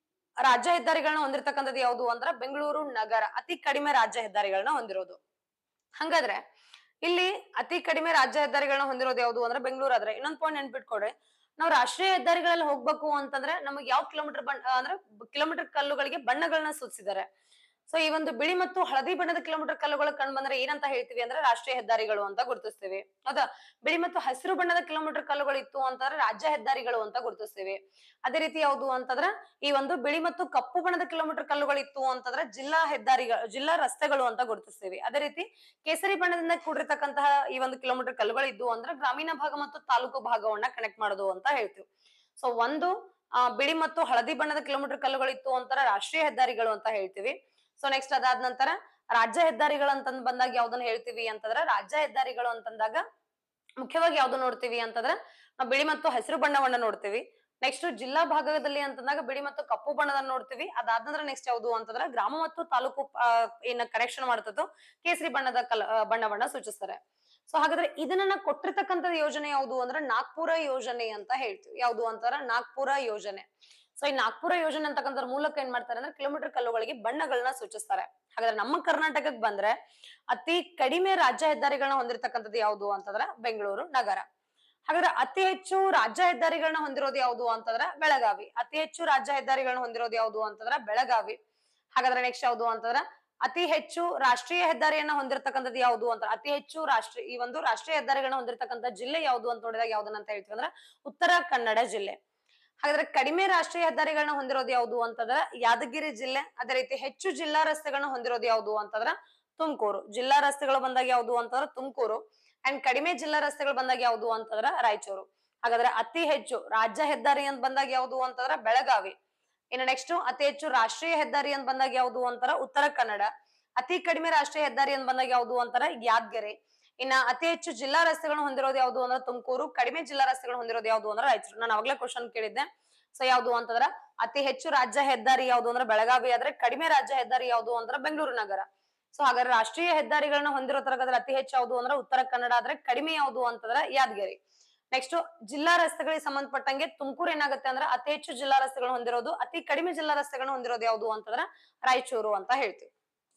ರಾಜ್ಯ ಹೆದ್ದಾರಿಗಳನ್ನ ಹೊಂದಿರತಕ್ಕಂಥದ್ದು ಯಾವುದು ಅಂದ್ರೆ ಬೆಂಗಳೂರು ನಗರ ಅತಿ ಕಡಿಮೆ ರಾಜ್ಯ ಹೆದ್ದಾರಿಗಳನ್ನ ಹೊಂದಿರೋದು. ಹಂಗಾದ್ರೆ ಇಲ್ಲಿ ಅತಿ ಕಡಿಮೆ ರಾಜ್ಯ ಹೆದ್ದಾರಿಗಳನ್ನ ಹೊಂದಿರೋದು ಯಾವುದು ಅಂದ್ರೆ ಬೆಂಗಳೂರು. ಆದ್ರೆ ಇನ್ನೊಂದ್ ಪಾಯಿಂಟ್ ನೆನ್ಪಿಟ್ಕೊಡ್ರಿ, ನಾವು ರಾಷ್ಟ್ರೀಯ ಹೆದ್ದಾರಿಗಳಲ್ಲಿ ಹೋಗ್ಬೇಕು ಅಂತಂದ್ರೆ ನಮಗೆ ಯಾವ ಕಿಲೋಮೀಟರ್ ಬಣ್ಣ ಅಂದ್ರೆ ಕಿಲೋಮೀಟರ್ ಕಲ್ಲುಗಳಿಗೆ ಬಣ್ಣಗಳನ್ನ ಸೂಚಿಸಿದ್ದಾರೆ. ಸೊ ಈ ಒಂದು ಬಿಳಿ ಮತ್ತು ಹಳದಿ ಬಣ್ಣದ ಕಿಲೋಮೀಟರ್ ಕಲ್ಲುಗಳು ಕಂಡು ಬಂದ್ರೆ ಏನಂತ ಹೇಳ್ತೀವಿ ಅಂದ್ರೆ ರಾಷ್ಟ್ರೀಯ ಹೆದ್ದಾರಿಗಳು ಅಂತ ಗುರುತಿಸ್ತೀವಿ, ಹೌದಾ? ಬಿಳಿ ಮತ್ತು ಹಸಿರು ಬಣ್ಣದ ಕಿಲೋಮೀಟರ್ ಕಲ್ಲುಗಳು ಇತ್ತು ಅಂತಂದ್ರೆ ರಾಜ್ಯ ಹೆದ್ದಾರಿಗಳು ಅಂತ ಗುರುತಿಸ್ತೀವಿ. ಅದೇ ರೀತಿ ಯಾವುದು ಅಂತಂದ್ರೆ ಈ ಒಂದು ಬಿಳಿ ಮತ್ತು ಕಪ್ಪು ಬಣ್ಣದ ಕಿಲೋಮೀಟರ್ ಕಲ್ಲುಗಳು ಇತ್ತು ಅಂತಂದ್ರೆ ಜಿಲ್ಲಾ ಹೆದ್ದಾರಿಗಳು ಜಿಲ್ಲಾ ರಸ್ತೆಗಳು ಅಂತ ಗುರುತಿಸ್ತೀವಿ. ಅದೇ ರೀತಿ ಕೇಸರಿ ಬಣ್ಣದಿಂದ ಕೂಡಿರ್ತಕ್ಕಂತಹ ಈ ಒಂದು ಕಿಲೋಮೀಟರ್ ಕಲ್ಲುಗಳು ಇದ್ದು ಅಂದ್ರೆ ಗ್ರಾಮೀಣ ಭಾಗ ಮತ್ತು ತಾಲೂಕು ಭಾಗವನ್ನ ಕನೆಕ್ಟ್ ಮಾಡೋದು ಅಂತ ಹೇಳ್ತೀವಿ. ಸೊ ಒಂದು ಆ ಬಿಳಿ ಮತ್ತು ಹಳದಿ ಬಣ್ಣದ ಕಿಲೋಮೀಟರ್ ಕಲ್ಲುಗಳು ಇತ್ತು ಅಂತಾರೆ ರಾಷ್ಟ್ರೀಯ ಹೆದ್ದಾರಿಗಳು ಅಂತ ಹೇಳ್ತೀವಿ. ಸೊ ನೆಕ್ಸ್ಟ್ ಅದಾದ ನಂತರ ರಾಜ್ಯ ಹೆದ್ದಾರಿಗಳು ಅಂತಂದ್ ಬಂದಾಗ ಯಾವ್ದನ್ನ ಹೇಳ್ತೀವಿ ಅಂತಂದ್ರೆ ರಾಜ್ಯ ಹೆದ್ದಾರಿಗಳು ಅಂತಂದಾಗ ಮುಖ್ಯವಾಗಿ ಯಾವ್ದು ನೋಡ್ತೀವಿ ಅಂತಂದ್ರೆ ನಾವು ಬಿಳಿ ಮತ್ತು ಹಸಿರು ಬಣ್ಣವನ್ನ ನೋಡ್ತೀವಿ. ನೆಕ್ಸ್ಟ್ ಜಿಲ್ಲಾ ಭಾಗದಲ್ಲಿ ಅಂತಂದಾಗ ಬಿಳಿ ಮತ್ತು ಕಪ್ಪು ಬಣ್ಣದನ್ನ ನೋಡ್ತೀವಿ. ಅದಾದ ನಂತರ ನೆಕ್ಸ್ಟ್ ಯಾವುದು ಅಂತಂದ್ರೆ ಗ್ರಾಮ ಮತ್ತು ತಾಲೂಕು ಏನ ಕನೆಕ್ಷನ್ ಮಾಡ್ತದೋ ಕೇಸರಿ ಬಣ್ಣದ ಕಲ ಬಣ್ಣವನ್ನ ಸೂಚಿಸ್ತಾರೆ. ಸೊ ಹಾಗಾದ್ರೆ ಇದನ್ನ ಕೊಟ್ಟಿರ್ತಕ್ಕಂಥ ಯೋಜನೆ ಯಾವುದು ಅಂದ್ರೆ ನಾಗ್ಪುರ ಯೋಜನೆ ಅಂತ ಹೇಳ್ತೀವಿ. ಯಾವುದು ಅಂತಾರ ನಾಗ್ಪುರ ಯೋಜನೆ. ಸೊ ಈ ನಾಗ್ಪುರ ಯೋಜನೆ ಅಂತಕ್ಕಂಥ ಮೂಲಕ ಏನ್ ಮಾಡ್ತಾರೆ ಅಂದ್ರೆ ಕಿಲೋಮೀಟರ್ ಕಲ್ಲುಗಳಿಗೆ ಬಣ್ಣಗಳನ್ನ ಸೂಚಿಸ್ತಾರೆ. ಹಾಗಾದ್ರೆ ನಮ್ಮ ಕರ್ನಾಟಕಕ್ಕೆ ಬಂದ್ರೆ ಅತಿ ಕಡಿಮೆ ರಾಜ್ಯ ಹೆದ್ದಾರಿಗಳನ್ನ ಹೊಂದಿರತಕ್ಕಂಥದ್ದು ಯಾವುದು ಅಂತಂದ್ರೆ ಬೆಂಗಳೂರು ನಗರ. ಹಾಗಾದ್ರೆ ಅತಿ ಹೆಚ್ಚು ರಾಜ್ಯ ಹೆದ್ದಾರಿಗಳನ್ನ ಹೊಂದಿರೋದು ಯಾವುದು ಅಂತಂದ್ರೆ ಬೆಳಗಾವಿ. ಅತಿ ಹೆಚ್ಚು ರಾಜ್ಯ ಹೆದ್ದಾರಿಗಳನ್ನ ಹೊಂದಿರೋದು ಯಾವುದು ಅಂತಂದ್ರೆ ಬೆಳಗಾವಿ. ಹಾಗಾದ್ರೆ ನೆಕ್ಸ್ಟ್ ಯಾವುದು ಅಂತಂದ್ರೆ ಅತಿ ಹೆಚ್ಚು ರಾಷ್ಟ್ರೀಯ ಹೆದ್ದಾರಿಯನ್ನ ಹೊಂದಿರತಕ್ಕಂಥದ್ದು ಯಾವುದು ಅಂತ ಅತಿ ಹೆಚ್ಚು ರಾಷ್ಟ್ರೀಯ ಈ ಒಂದು ರಾಷ್ಟ್ರೀಯ ಹೆದ್ದಾರಿಗಳನ್ನ ಹೊಂದಿರತಕ್ಕಂಥ ಜಿಲ್ಲೆ ಯಾವುದು ಅಂತ ನೋಡಿದಾಗ ಯಾವ್ದನ್ನ ಅಂತ ಹೇಳ್ತೀವಿ ಅಂದ್ರೆ ಉತ್ತರ ಕನ್ನಡ ಜಿಲ್ಲೆ. ಹಾಗಾದ್ರೆ ಕಡಿಮೆ ರಾಷ್ಟ್ರೀಯ ಹೆದ್ದಾರಿಗಳನ್ನ ಹೊಂದಿರೋದು ಯಾವುದು ಅಂತಂದ್ರೆ ಯಾದಗಿರಿ ಜಿಲ್ಲೆ. ಅದೇ ರೀತಿ ಹೆಚ್ಚು ಜಿಲ್ಲಾ ರಸ್ತೆಗಳನ್ನ ಹೊಂದಿರೋದು ಯಾವುದು ಅಂತಂದ್ರೆ ತುಮಕೂರು. ಜಿಲ್ಲಾ ರಸ್ತೆಗಳು ಬಂದಾಗ ಯಾವುದು ಅಂತಂದ್ರೆ ತುಮಕೂರು. ಅಂಡ್ ಕಡಿಮೆ ಜಿಲ್ಲಾ ರಸ್ತೆಗಳು ಬಂದಾಗ ಯಾವುದು ಅಂತಂದ್ರೆ ರಾಯಚೂರು. ಹಾಗಾದ್ರೆ ಅತಿ ಹೆಚ್ಚು ರಾಜ್ಯ ಹೆದ್ದಾರಿ ಅಂತ ಬಂದಾಗ ಯಾವುದು ಅಂತಂದ್ರೆ ಬೆಳಗಾವಿ. ಇನ್ನು ನೆಕ್ಸ್ಟ್ ಅತಿ ಹೆಚ್ಚು ರಾಷ್ಟ್ರೀಯ ಹೆದ್ದಾರಿ ಅಂತ ಬಂದಾಗ ಯಾವುದು ಅಂತಾರ ಉತ್ತರ ಕನ್ನಡ. ಅತಿ ಕಡಿಮೆ ರಾಷ್ಟ್ರೀಯ ಹೆದ್ದಾರಿ ಅಂತ ಬಂದಾಗ ಯಾವುದು ಅಂತಾರ ಯಾದಗಿರಿ. ಇನ್ನ ಅತಿ ಹೆಚ್ಚು ಜಿಲ್ಲಾ ರಸ್ತೆಗಳನ್ನು ಹೊಂದಿರೋದು ಯಾವುದು ಅಂದ್ರೆ ತುಮಕೂರು. ಕಡಿಮೆ ಜಿಲ್ಲಾ ರಸ್ತೆಗಳು ಹೊಂದಿರೋದು ಯಾವುದು ಅಂದ್ರೆ ರಾಯಚೂರು. ನಾನು ಅವಾಗಲೇ ಕ್ವಶನ್ ಕೇಳಿದ್ದೆ. ಸೊ ಯಾವುದು ಅಂತಂದ್ರ ಅತಿ ಹೆಚ್ಚು ರಾಜ್ಯ ಹೆದ್ದಾರಿ ಯಾವುದು ಅಂದ್ರೆ ಬೆಳಗಾವಿ ಆದ್ರೆ ಕಡಿಮೆ ರಾಜ್ಯ ಹೆದ್ದಾರಿ ಯಾವುದು ಅಂದ್ರೆ ಬೆಂಗಳೂರು ನಗರ. ಸೊ ಹಾಗಾದ್ರೆ ರಾಷ್ಟ್ರೀಯ ಹೆದ್ದಾರಿಗಳನ್ನ ಹೊಂದಿರೋ ತರಗದ್ರೆ ಅತಿ ಹೆಚ್ಚು ಯಾವುದು ಅಂದ್ರೆ ಉತ್ತರ ಕನ್ನಡ ಆದ್ರೆ ಕಡಿಮೆ ಯಾವುದು ಅಂತಂದ್ರೆ ಯಾದಗಿರಿ. ನೆಕ್ಸ್ಟ್ ಜಿಲ್ಲಾ ರಸ್ತೆಗಳಿಗೆ ಸಂಬಂಧಪಟ್ಟಂಗೆ ತುಮಕೂರು ಏನಾಗುತ್ತೆ ಅಂದ್ರೆ ಅತಿ ಹೆಚ್ಚು ಜಿಲ್ಲಾ ರಸ್ತೆಗಳನ್ನು ಹೊಂದಿರೋದು, ಅತಿ ಕಡಿಮೆ ಜಿಲ್ಲಾ ರಸ್ತೆಗಳನ್ನು ಹೊಂದಿರೋದು ಯಾವುದು ಅಂತಂದ್ರೆ ರಾಯಚೂರು ಅಂತ ಹೇಳ್ತೀವಿ.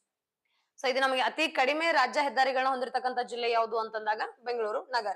ಸೊ ಇದು ನಮಗೆ ಅತಿ ಕಡಿಮೆ ರಾಜ್ಯ ಹೆದ್ದಾರಿಗಳನ್ನ ಹೊಂದಿರತಕ್ಕಂತ ಜಿಲ್ಲೆ ಯಾವುದು ಅಂತಂದಾಗ ಬೆಂಗಳೂರು ನಗರ.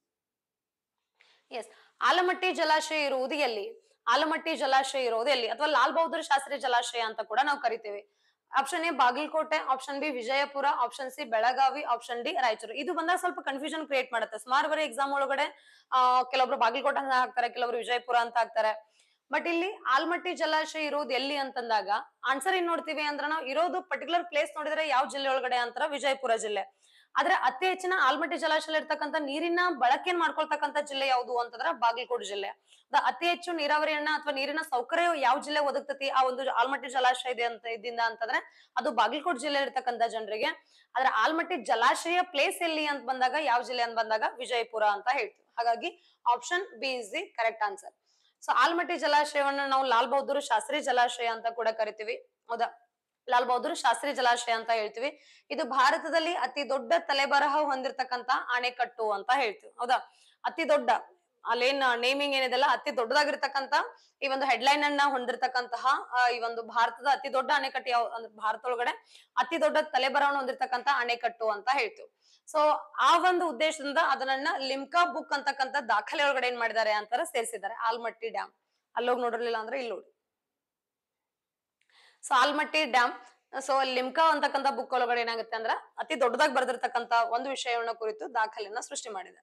ಎಸ್, ಆಲಮಟ್ಟಿ ಜಲಾಶಯ ಇರುವುದು ಎಲ್ಲಿ? ಆಲಮಟ್ಟಿ ಜಲಾಶಯ ಇರೋದು ಎಲ್ಲಿ ಅಥವಾ ಲಾಲ್ ಬಹದ್ದೂರ್ ಶಾಸ್ತ್ರಿ ಜಲಾಶಯ ಅಂತ ಕೂಡ ನಾವು ಕರಿತೀವಿ. Option A Bagalkot, option B Vijayapura, option C Belagavi, option D Raichur. ಇದು ಬಂದಾಗ ಸ್ವಲ್ಪ ಕನ್ಫ್ಯೂಷನ್ ಕ್ರಿಯೇಟ್ ಮಾಡುತ್ತೆ. ಸುಮಾರು ಬರೀ ಎಕ್ಸಾಮ್ ಒಳಗಡೆ ಆ ಕೆಲವೊಬ್ರು ಬಾಗಲಕೋಟೆ ಅಂತ ಹಾಕ್ತಾರೆ, ಕೆಲವೊಬ್ರು ವಿಜಯಪುರ ಅಂತ ಹಾಕ್ತಾರೆ. ಬಟ್ ಇಲ್ಲಿ ಆಲ್ಮಟ್ಟಿ ಜಲಾಶಯ ಇರೋದು ಎಲ್ಲಿ ಅಂತಂದಾಗ ಆನ್ಸರ್ ಏನ್ ನೋಡ್ತೀವಿ ಅಂದ್ರೆ ನಾವು ಇರೋದು ಪರ್ಟಿಕ್ಯುಲರ್ ಪ್ಲೇಸ್ ನೋಡಿದ್ರೆ ಯಾವ ಜಿಲ್ಲೆ ಒಳಗಡೆ ಅಂತಾರ ವಿಜಯಪುರ ಜಿಲ್ಲೆ. ಆದ್ರೆ ಅತಿ ಹೆಚ್ಚಿನ ಆಲ್ಮಟ್ಟಿ ಜಲಾಶಯ ಇರ್ತಕ್ಕಂಥ ನೀರಿನ ಬಳಕೆನ್ ಮಾಡ್ಕೊಳ್ತಕ್ಕಂಥ ಜಿಲ್ಲೆ ಯಾವುದು ಅಂತಂದ್ರೆ ಬಾಗಲಕೋಟೆ ಜಿಲ್ಲೆ. ಅತಿ ಹೆಚ್ಚು ನೀರಾವರಿಯನ್ನ ಅಥವಾ ನೀರಿನ ಸೌಕರ್ಯ ಯಾವ ಜಿಲ್ಲೆ ಒದಗ್ತತಿ ಆ ಒಂದು ಆಲ್ಮಟ್ಟಿ ಜಲಾಶಯ ಇದೆ ಅಂತ ಇದ್ದಿಂದ ಅಂತಂದ್ರೆ ಅದು ಬಾಗಲಕೋಟೆ ಜಿಲ್ಲೆ ಇರ್ತಕ್ಕಂಥ ಜನರಿಗೆ. ಆದ್ರೆ ಆಲ್ಮಟ್ಟಿ ಜಲಾಶಯ ಪ್ಲೇಸ್ ಎಲ್ಲಿ ಅಂತ ಬಂದಾಗ ಯಾವ ಜಿಲ್ಲೆ ಅಂತ ಬಂದಾಗ ವಿಜಯಪುರ ಅಂತ ಹೇಳ್ತೀವಿ. ಹಾಗಾಗಿ option B is the correct answer. So Almatti ಜಲಾಶಯವನ್ನ ನಾವು ಲಾಲ್ ಬಹದ್ದೂರ್ ಶಾಸ್ತ್ರಿ ಜಲಾಶಯ ಅಂತ ಕೂಡ ಕರಿತೀವಿ. ಹೌದಾ, ಲಾಲ್ ಬಹದ್ದೂರ್ ಶಾಸ್ತ್ರಿ ಜಲಾಶಯ ಅಂತ ಹೇಳ್ತೀವಿ. ಇದು ಭಾರತದಲ್ಲಿ ಅತಿ ದೊಡ್ಡ ತಲೆಬರಹ ಹೊಂದಿರತಕ್ಕಂತ ಅಣೆಕಟ್ಟು ಅಂತ ಹೇಳ್ತೀವಿ. ಹೌದಾ, ಅತಿ ದೊಡ್ಡ ಅಲ್ಲೇನ್ ನೇಮಿಂಗ್ ಏನಿದೆಲ್ಲ ಅತಿ ದೊಡ್ಡದಾಗಿರ್ತಕ್ಕಂತ ಈ ಒಂದು ಹೆಡ್ಲೈನ್ ಅನ್ನ ಹೊಂದಿರತಕ್ಕಂತಹ ಈ ಒಂದು ಭಾರತದ ಅತಿ ದೊಡ್ಡ ಅಣೆಕಟ್ಟು ಯಾವ ಅಂದ್ರೆ ಭಾರತ ಒಳಗಡೆ ಅತಿ ದೊಡ್ಡ ತಲೆಬರವನ್ನು ಹೊಂದಿರತಕ್ಕಂತ ಅಣೆಕಟ್ಟು ಅಂತ ಹೇಳ್ತೀವಿ. ಸೊ ಆ ಒಂದು ಉದ್ದೇಶದಿಂದ ಅದನ್ನ ಲಿಮ್ಕಾ ಬುಕ್ ಅಂತಕ್ಕಂಥ ದಾಖಲೆ ಒಳಗಡೆ ಏನ್ ಮಾಡಿದ್ದಾರೆ ಅಂತಾರ ಸೇರಿಸಿದ್ದಾರೆ. ಆಲ್ಮಟ್ಟಿ ಡ್ಯಾಮ್ ಅಲ್ಲೋಗಿ ನೋಡಿರ್ಲಿಲ್ಲ ಅಂದ್ರೆ ಇಲ್ಲಿ ನೋಡಿ. So Almatti dam so Limca ಅಂತಕ್ಕಂಥ ಬುಕ್ ಒಳಗಡೆ ಏನಾಗುತ್ತೆ ಅಂದ್ರೆ ಅತಿ ದೊಡ್ಡದಾಗಿ ಬರೆದಿರ್ತಕ್ಕಂಥ ಒಂದು ವಿಷಯವನ್ನ ಕುರಿತು ದಾಖಲೆಯನ್ನ ಸೃಷ್ಟಿ ಮಾಡಿದೆ.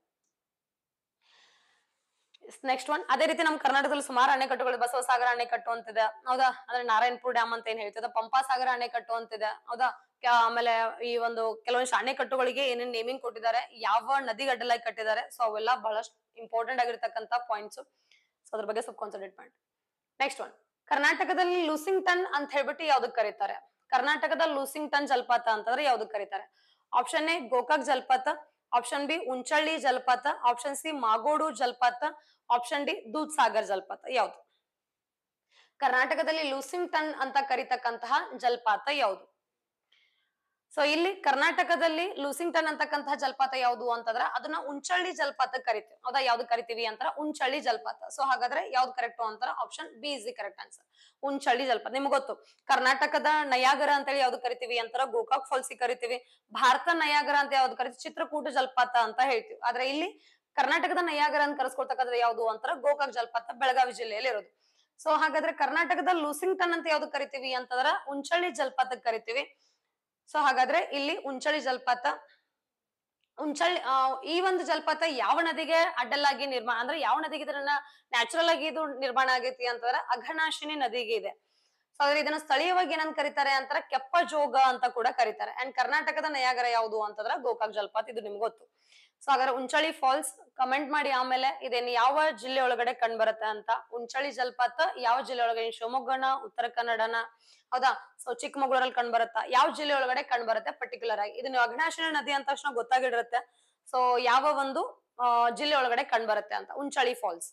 ನೆಕ್ಸ್ಟ್ ಒನ್, ಅದೇ ರೀತಿ ನಮ್ಮ ಕರ್ನಾಟಕದಲ್ಲಿ ಸುಮಾರು ಅಣೆಕಟ್ಟುಗಳು, ಬಸವಸಾಗರ ಅಣೆಕಟ್ಟು ಅಂತಿದೆ ಹೌದಾ, ಅಂದ್ರೆ ನಾರಾಯಣಪುರ ಡ್ಯಾಮ್ ಅಂತ ಏನ್ ಹೇಳ್ತಿದೆ, ಪಂಪಾಸಾಗರ ಅಣೆಕಟ್ಟು ಅಂತಿದೆ ಹೌದಾ. ಆಮೇಲೆ ಈ ಒಂದು ಕೆಲವೊಂದಿಷ್ಟು ಅಣೆಕಟ್ಟುಗಳಿಗೆ ಏನೇನ್ ನೇಮಿಂಗ್ ಕೊಟ್ಟಿದ್ದಾರೆ, ಯಾವ ನದಿಗೆ ಅಡ್ಡಲಾಗಿ ಕಟ್ಟಿದ್ದಾರೆ, ಸೊ ಅವೆಲ್ಲ ಬಹಳಷ್ಟು ಇಂಪಾರ್ಟೆಂಟ್ ಆಗಿರ್ತಕ್ಕಂಥ ಪಾಯಿಂಟ್ಸ್. ಸೊ ಅದ್ರ ಬಗ್ಗೆ ಸ್ವಲ್ಪ ಕಾನ್ಸಂಟ್ರೇಟ್ ಮಾಡಿ. ನೆಕ್ಸ್ಟ್ ಒನ್, ಕರ್ನಾಟಕದಲ್ಲಿ ಲೂಸಿಂಗ್ಟನ್ ಅಂತ ಹೇಳ್ಬಿಟ್ಟು ಯಾವ್ದಕ್ ಕರೀತಾರೆ? ಕರ್ನಾಟಕದ ಲೂಸಿಂಗ್ಟನ್ ಜಲಪಾತ ಅಂತಂದ್ರೆ ಯಾವ್ದಕ್ ಕರೀತಾರೆ? ಆಪ್ಷನ್ ಎ ಗೋಕಾಕ್ ಜಲಪಾತ, ಆಪ್ಷನ್ ಬಿ ಉಂಚಳ್ಳಿ ಜಲಪಾತ, ಆಪ್ಷನ್ ಸಿ ಮಾಗೋಡು ಜಲಪಾತ, ಆಪ್ಷನ್ ಡಿ ದೂದ್ ಸಾಗರ್ ಜಲಪಾತ. ಯಾವ್ದು? ಕರ್ನಾಟಕದಲ್ಲಿ ಲೂಸಿಂಗ್ಟನ್ ಅಂತ ಕರೀತಕ್ಕಂತಹ ಜಲಪಾತ ಯಾವುದು? ಸೊ ಇಲ್ಲಿ ಕರ್ನಾಟಕದಲ್ಲಿ ಲೂಸಿಂಗ್ಟನ್ ಅಂತಕ್ಕಂತಹ ಜಲಪಾತ ಯಾವುದು ಅಂತಂದ್ರೆ ಅದನ್ನ ಉಂಚಳ್ಳಿ ಜಲಪಾತ ಕರಿತೀವಿ ಹೌದಾ. ಯಾವ್ದು ಕರಿತೀವಿ ಅಂತಾರ? ಉಂಚಳ್ಳಿ ಜಲಪಾತ. ಸೊ ಹಾಗಾದ್ರೆ ಯಾವ್ದು ಕರೆಕ್ಟ್ ಅಂತಾರ? Option B is the correct answer, Unchalli ಜಲಪಾತ. ನಿಮ್ಗೆ ಗೊತ್ತು ಕರ್ನಾಟಕದ ನಯಾಗರ ಅಂತೇಳಿ ಯಾವ್ದು ಕರಿತೀವಿ ಅಂತಾರ? ಗೋಕಾಕ್ ಫಾಲ್ಸ್ ಕರಿತೀವಿ. ಭಾರತ ನಯಾಗರ ಅಂತ ಯಾವ್ದು ಕರಿತೀವಿ? ಚಿತ್ರಕೂಟ ಜಲಪಾತ ಅಂತ ಹೇಳ್ತೀವಿ. ಆದ್ರೆ ಇಲ್ಲಿ ಕರ್ನಾಟಕದ ನಯಾಗರ ಅಂತ ಕರೆಸ್ಕೊಳ್ತಕ್ಕಂದ್ರೆ ಯಾವ್ದು ಅಂತಾರ? ಗೋಕಾಕ್ ಜಲಪಾತ, ಬೆಳಗಾವಿ ಜಿಲ್ಲೆಯಲ್ಲಿ ಇರೋದು. ಸೊ ಹಾಗಾದ್ರೆ ಕರ್ನಾಟಕದ ಲೂಸಿಂಗ್ಟನ್ ಅಂತ ಯಾವ್ದು ಕರಿತೀವಿ ಅಂತಂದ್ರ ಉಂಚಳ್ಳಿ ಜಲಪಾತ ಕರಿತೀವಿ. ಸೊ ಹಾಗಾದ್ರೆ ಇಲ್ಲಿ ಉಂಚಳ್ಳಿ ಜಲಪಾತ, ಉಂಚಳ್ಳಿ ಈ ಒಂದು ಜಲಪಾತ ಯಾವ ನದಿಗೆ ಅಡ್ಡಲಾಗಿ ನಿರ್ಮಾಣ ಅಂದ್ರೆ ಯಾವ ನದಿಗೆ ಇದನ್ನ ನ್ಯಾಚುರಲ್ ಆಗಿ ಇದು ನಿರ್ಮಾಣ ಆಗೈತಿ ಅಂತಂದ್ರೆ ಅಘನಾಶಿನಿ ನದಿಗೆ ಇದೆ. ಸೊ ಅದ್ರ ಇದನ್ನ ಸ್ಥಳೀಯವಾಗಿ ಏನಂತ ಕರೀತಾರೆ ಅಂತಾರ? ಕೆಪ್ಪ ಜೋಗ ಅಂತ ಕೂಡ ಕರೀತಾರೆ. ಅಂಡ್ ಕರ್ನಾಟಕದ ನಯಾಗರ ಯಾವುದು ಅಂತಂದ್ರ ಗೋಕಾಕ್ ಜಲಪಾತ, ಇದು ನಿಮ್ಗೆ ಗೊತ್ತು. ಸೊ ಹಾಗಾದ್ರೆ ಉಂಚಳ್ಳಿ ಫಾಲ್ಸ್ ಕಮೆಂಟ್ ಮಾಡಿ ಆಮೇಲೆ ಇದೇನು ಯಾವ ಜಿಲ್ಲೆ ಒಳಗಡೆ ಕಂಡು ಬರುತ್ತೆ ಅಂತ. ಉಂಚಳ್ಳಿ ಜಲಪಾತ ಯಾವ ಜಿಲ್ಲೆ ಒಳಗಡೆ? ಶಿವಮೊಗ್ಗನ, ಉತ್ತರ ಕನ್ನಡನ ಹೌದಾ, ಸೊ ಚಿಕ್ಕಮಗಳೂರಲ್ಲಿ ಕಂಡು ಬರುತ್ತಾ? ಯಾವ ಜಿಲ್ಲೆ ಒಳಗಡೆ ಕಂಡು ಬರುತ್ತೆ ಪರ್ಟಿಕ್ಯುಲರ್ ಆಗಿ? ಇದು ನೀವು ಅಘನಾಶಿನಿ ನದಿ ಅಂತ ತಕ್ಷಣ ಗೊತ್ತಾಗಿಡಿರುತ್ತೆ. ಸೊ ಯಾವ ಒಂದು ಅಹ್ ಜಿಲ್ಲೆ ಒಳಗಡೆ ಕಂಡು ಬರುತ್ತೆ ಅಂತ Unchalli falls.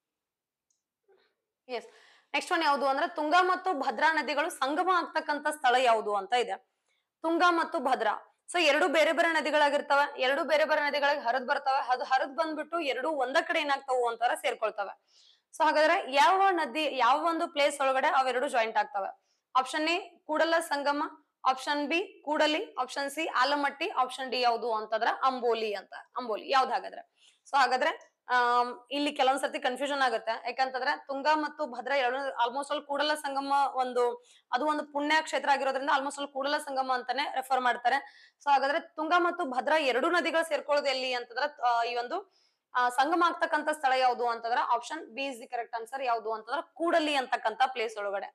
Yes. Next one ಯಾವುದು ಅಂದ್ರೆ ತುಂಗಾ ಮತ್ತು ಭದ್ರಾ ನದಿಗಳು ಸಂಗಮ ಆಗ್ತಕ್ಕಂತ ಸ್ಥಳ ಯಾವುದು ಅಂತ ಇದೆ. ತುಂಗಾ ಮತ್ತು ಭದ್ರಾ ಸೊ ಎರಡು ಬೇರೆ ಬೇರೆ ನದಿಗಳಾಗಿರ್ತವೆ. ಎರಡು ಬೇರೆ ಬೇರೆ ನದಿಗಳಿಗೆ ಹರಿದ್ ಬರ್ತವೆ. ಅದು ಹರಿದ್ ಬಂದ್ಬಿಟ್ಟು ಎರಡು ಒಂದ ಕಡೆ ಏನಾಗ್ತಾವು ಅಂತಾರ ಸೇರ್ಕೊಳ್ತವೆ. ಸೊ ಹಾಗಾದ್ರೆ ಯಾವ ನದಿ ಯಾವ ಒಂದು ಪ್ಲೇಸ್ ಒಳಗಡೆ ಅವೆರಡು ಜಾಯಿಂಟ್ ಆಗ್ತವೆ? Option A Kudala Sangama, option B Kudali, option C Alamatti, option D ಯಾವುದು ಅಂತಂದ್ರ ಅಂಬೋಲಿ ಅಂತ. ಅಂಬೋಲಿ ಯಾವ್ದು ಹಾಗಾದ್ರೆ? ಸೊ ಹಾಗಾದ್ರೆ ಅಹ್ ಇಲ್ಲಿ ಕೆಲವೊಂದ್ಸರ್ತಿ ಕನ್ಫ್ಯೂಷನ್ ಆಗುತ್ತೆ. ಯಾಕಂತಂದ್ರೆ ತುಂಗಾ ಮತ್ತು ಭದ್ರಾ ಎರಡು ಆಲ್ಮೋಸ್ಟ್ ಅಲ್ಲಿ ಕೂಡಲ ಸಂಗಮ ಒಂದು ಅದು ಒಂದು ಪುಣ್ಯ ಕ್ಷೇತ್ರ ಆಗಿರೋದ್ರಿಂದ ಆಲ್ಮೋಸ್ಟ್ ಅಲ್ಲಿ ಕೂಡಲ ಸಂಗಮ ಅಂತಾನೆ ರೆಫರ್ ಮಾಡ್ತಾರೆ. ಸೊ ಹಾಗಾದ್ರೆ ತುಂಗಾ ಮತ್ತು ಭದ್ರಾ ಎರಡು ನದಿಗಳು ಸೇರ್ಕೊಳ್ಳೋದು ಎಲ್ಲಿ ಅಂತಂದ್ರ ಈ ಒಂದು ಆ ಸಂಗಮ ಆಗ್ತಕ್ಕಂಥ ಸ್ಥಳ ಯಾವುದು ಅಂತಂದ್ರ option B is the correct answer. ಯಾವುದು ಅಂತಂದ್ರ ಕೂಡಲಿ ಅಂತಕ್ಕಂಥ ಪ್ಲೇಸ್ ಒಳಗಡೆ.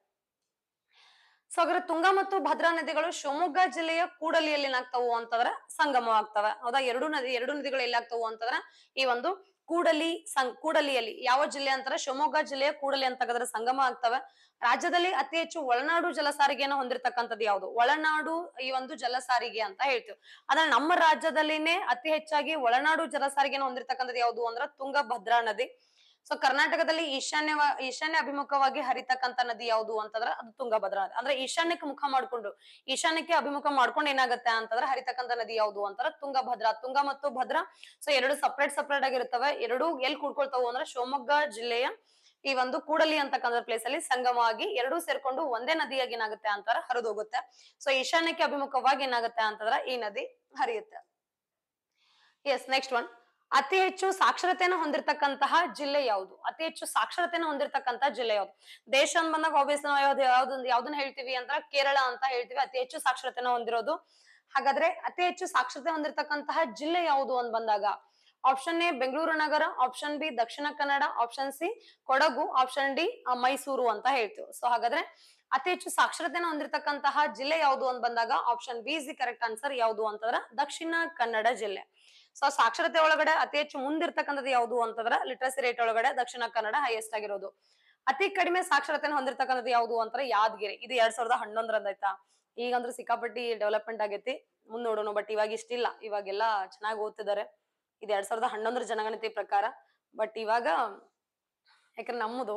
ಸೊ ಹಾಗಾದ್ರೆ ತುಂಗಾ ಮತ್ತು ಭದ್ರಾ ನದಿಗಳು ಶಿವಮೊಗ್ಗ ಜಿಲ್ಲೆಯ ಕೂಡಲಿಯಲ್ಲಿ ಏನಾಗ್ತಾವು ಅಂತಂದ್ರೆ ಸಂಗಮವಾಗ್ತವೆ ಹೌದಾ. ಎರಡು ನದಿ ಎರಡು ನದಿಗಳು ಎಲ್ಲಿ ಆಗ್ತಾವು ಅಂತಂದ್ರೆ ಈ ಒಂದು ಕೂಡಲಿ ಸಂ ಕೂಡಲಿಯಲ್ಲಿ ಯಾವ ಜಿಲ್ಲೆ ಅಂತಾರೆ? ಶಿವಮೊಗ್ಗ ಜಿಲ್ಲೆಯ ಕೂಡಲಿ ಅಂತಕ್ಕಂದ್ರೆ ಸಂಗಮ ಆಗ್ತವೆ. ರಾಜ್ಯದಲ್ಲಿ ಅತಿ ಹೆಚ್ಚು ಒಳನಾಡು ಜಲಸಾರಿಗೆಯನ್ನು ಹೊಂದಿರತಕ್ಕಂಥದ್ದು ಯಾವುದು? ಒಳನಾಡು ಈ ಒಂದು ಜಲಸಾರಿಗೆ ಅಂತ ಹೇಳ್ತೀವಿ. ಆದ್ರೆ ನಮ್ಮ ರಾಜ್ಯದಲ್ಲಿನೇ ಅತಿ ಹೆಚ್ಚಾಗಿ ಒಳನಾಡು ಜಲಸಾರಿಗೆಯನ್ನು ಹೊಂದಿರತಕ್ಕಂಥದ್ದು ಯಾವುದು ಅಂದ್ರೆ ತುಂಗಭದ್ರಾ ನದಿ. ಸೊ ಕರ್ನಾಟಕದಲ್ಲಿ ಈಶಾನ್ಯ ಈಶಾನ್ಯ ಅಭಿಮುಖವಾಗಿ ಹರಿತಕ್ಕಂತ ನದಿ ಯಾವುದು ಅಂತಂದ್ರೆ ಅದು ತುಂಗಭದ್ರಾ ನದಿ. ಅಂದ್ರೆ ಈಶಾನ್ಯಕ್ಕೆ ಮುಖ ಮಾಡ್ಕೊಂಡು ಈಶಾನ್ಯಕ್ಕೆ ಅಭಿಮುಖ ಮಾಡ್ಕೊಂಡು ಏನಾಗುತ್ತೆ ಅಂತಂದ್ರೆ ಹರಿತಕ್ಕಂತ ನದಿ ಯಾವುದು ಅಂತಾರೆ ತುಂಗಭದ್ರಾ. ತುಂಗ ಮತ್ತು ಭದ್ರಾ ಸೊ ಎರಡು ಸಪ್ರೇಟ್ ಸಪ್ರೇಟ್ ಆಗಿರ್ತವೆ. ಎರಡು ಎಲ್ಲಿ ಕೂಡ್ಕೊಳ್ತಾವು ಅಂದ್ರೆ ಶಿವಮೊಗ್ಗ ಜಿಲ್ಲೆಯ ಈ ಒಂದು ಕೂಡಲಿ ಅಂತಕ್ಕಂಥ ಪ್ಲೇಸ್ ಅಲ್ಲಿ ಸಂಗಮವಾಗಿ ಎರಡೂ ಸೇರ್ಕೊಂಡು ಒಂದೇ ನದಿಯಾಗಿ ಏನಾಗುತ್ತೆ ಅಂತಾರ ಹರಿದೋಗುತ್ತೆ. ಸೊ ಈಶಾನ್ಯಕ್ಕೆ ಅಭಿಮುಖವಾಗಿ ಏನಾಗುತ್ತೆ ಅಂತಂದ್ರೆ ಈ ನದಿ ಹರಿಯುತ್ತೆ. ಎಸ್. ನೆಕ್ಸ್ಟ್ ಒನ್, ಅತಿ ಹೆಚ್ಚು ಸಾಕ್ಷರತೆಯನ್ನು ಹೊಂದಿರತಕ್ಕಂತಹ ಜಿಲ್ಲೆ ಯಾವುದು? ಅತಿ ಹೆಚ್ಚು ಸಾಕ್ಷರತೆಯನ್ನು ಹೊಂದಿರತಕ್ಕಂತಹ ಜಿಲ್ಲೆ ಯಾವುದು? ದೇಶ ಅಂತ ಬಂದಾಗ ಆಬ್ವಿಯಸ್ ನಾವು ಯಾವ್ದು ಯಾವ್ದು ಯಾವ್ದನ್ನ ಹೇಳ್ತೀವಿ ಅಂತ ಕೇರಳ ಅಂತ ಹೇಳ್ತೀವಿ, ಅತಿ ಹೆಚ್ಚು ಸಾಕ್ಷರತೆಯನ್ನು ಹೊಂದಿರೋದು. ಹಾಗಾದ್ರೆ ಅತಿ ಹೆಚ್ಚು ಸಾಕ್ಷರತೆ ಹೊಂದಿರತಕ್ಕಂತಹ ಜಿಲ್ಲೆ ಯಾವುದು ಅಂತ ಬಂದಾಗ ಆಪ್ಷನ್ ಎ ಬೆಂಗಳೂರು ನಗರ, option B Dakshina Kannada, option C Kodagu, option D Mysore ಅಂತ ಹೇಳ್ತೀವಿ. ಸೊ ಹಾಗಾದ್ರೆ ಅತಿ ಹೆಚ್ಚು ಸಾಕ್ಷರತೆಯನ್ನು ಹೊಂದಿರತಕ್ಕಂತಹ ಜಿಲ್ಲೆ ಯಾವುದು ಅಂತ ಬಂದಾಗ option B is the correct answer. ಯಾವುದು ಅಂತಂದ್ರೆ ದಕ್ಷಿಣ ಕನ್ನಡ ಜಿಲ್ಲೆ. ಸೊ ಸಾಕ್ಷರತೆ ಒಳಗಡೆ ಅತಿ ಹೆಚ್ಚು ಮುಂದಿರ್ತಕ್ಕಂಥದ್ದು ಯಾವುದು ಅಂತಂದ್ರೆ ಲಿಟ್ರಸಿ ರೇಟ್ ಒಳಗಡೆ ದಕ್ಷಿಣ ಕನ್ನಡ ಹೈಯೆಸ್ಟ್ ಆಗಿರೋದು. ಅತಿ ಕಡಿಮೆ ಸಾಕ್ಷರತೆಯನ್ನು ಹೊಂದಿರತಕ್ಕಂಥದ್ದು ಯಾವುದು ಅಂತಾರೆ ಯಾದಗಿರಿ. ಇದು ಎರಡ್ ಸಾವಿರದ ಹನ್ನೊಂದರಂದ ಆಯ್ತಾ. ಈಗಂದ್ರೆ ಸಿಕ್ಕಾಪಟ್ಟಿ ಡೆವಲಪ್ಮೆಂಟ್ ಆಗೈತಿ, ಮುಂದ್ ನೋಡೋಣ. ಬಟ್ ಇವಾಗ ಇಷ್ಟಿಲ್ಲ, ಇವಾಗೆಲ್ಲಾ ಚೆನ್ನಾಗಿ ಓದ್ತಿದ್ದಾರೆ. ಇದು ಎರಡ್ ಸಾವಿರದ ಹನ್ನೊಂದರ ಜನಗಣತಿ ಪ್ರಕಾರ. ಬಟ್ ಇವಾಗ ಯಾಕಂದ್ರೆ ನಮ್ಮದು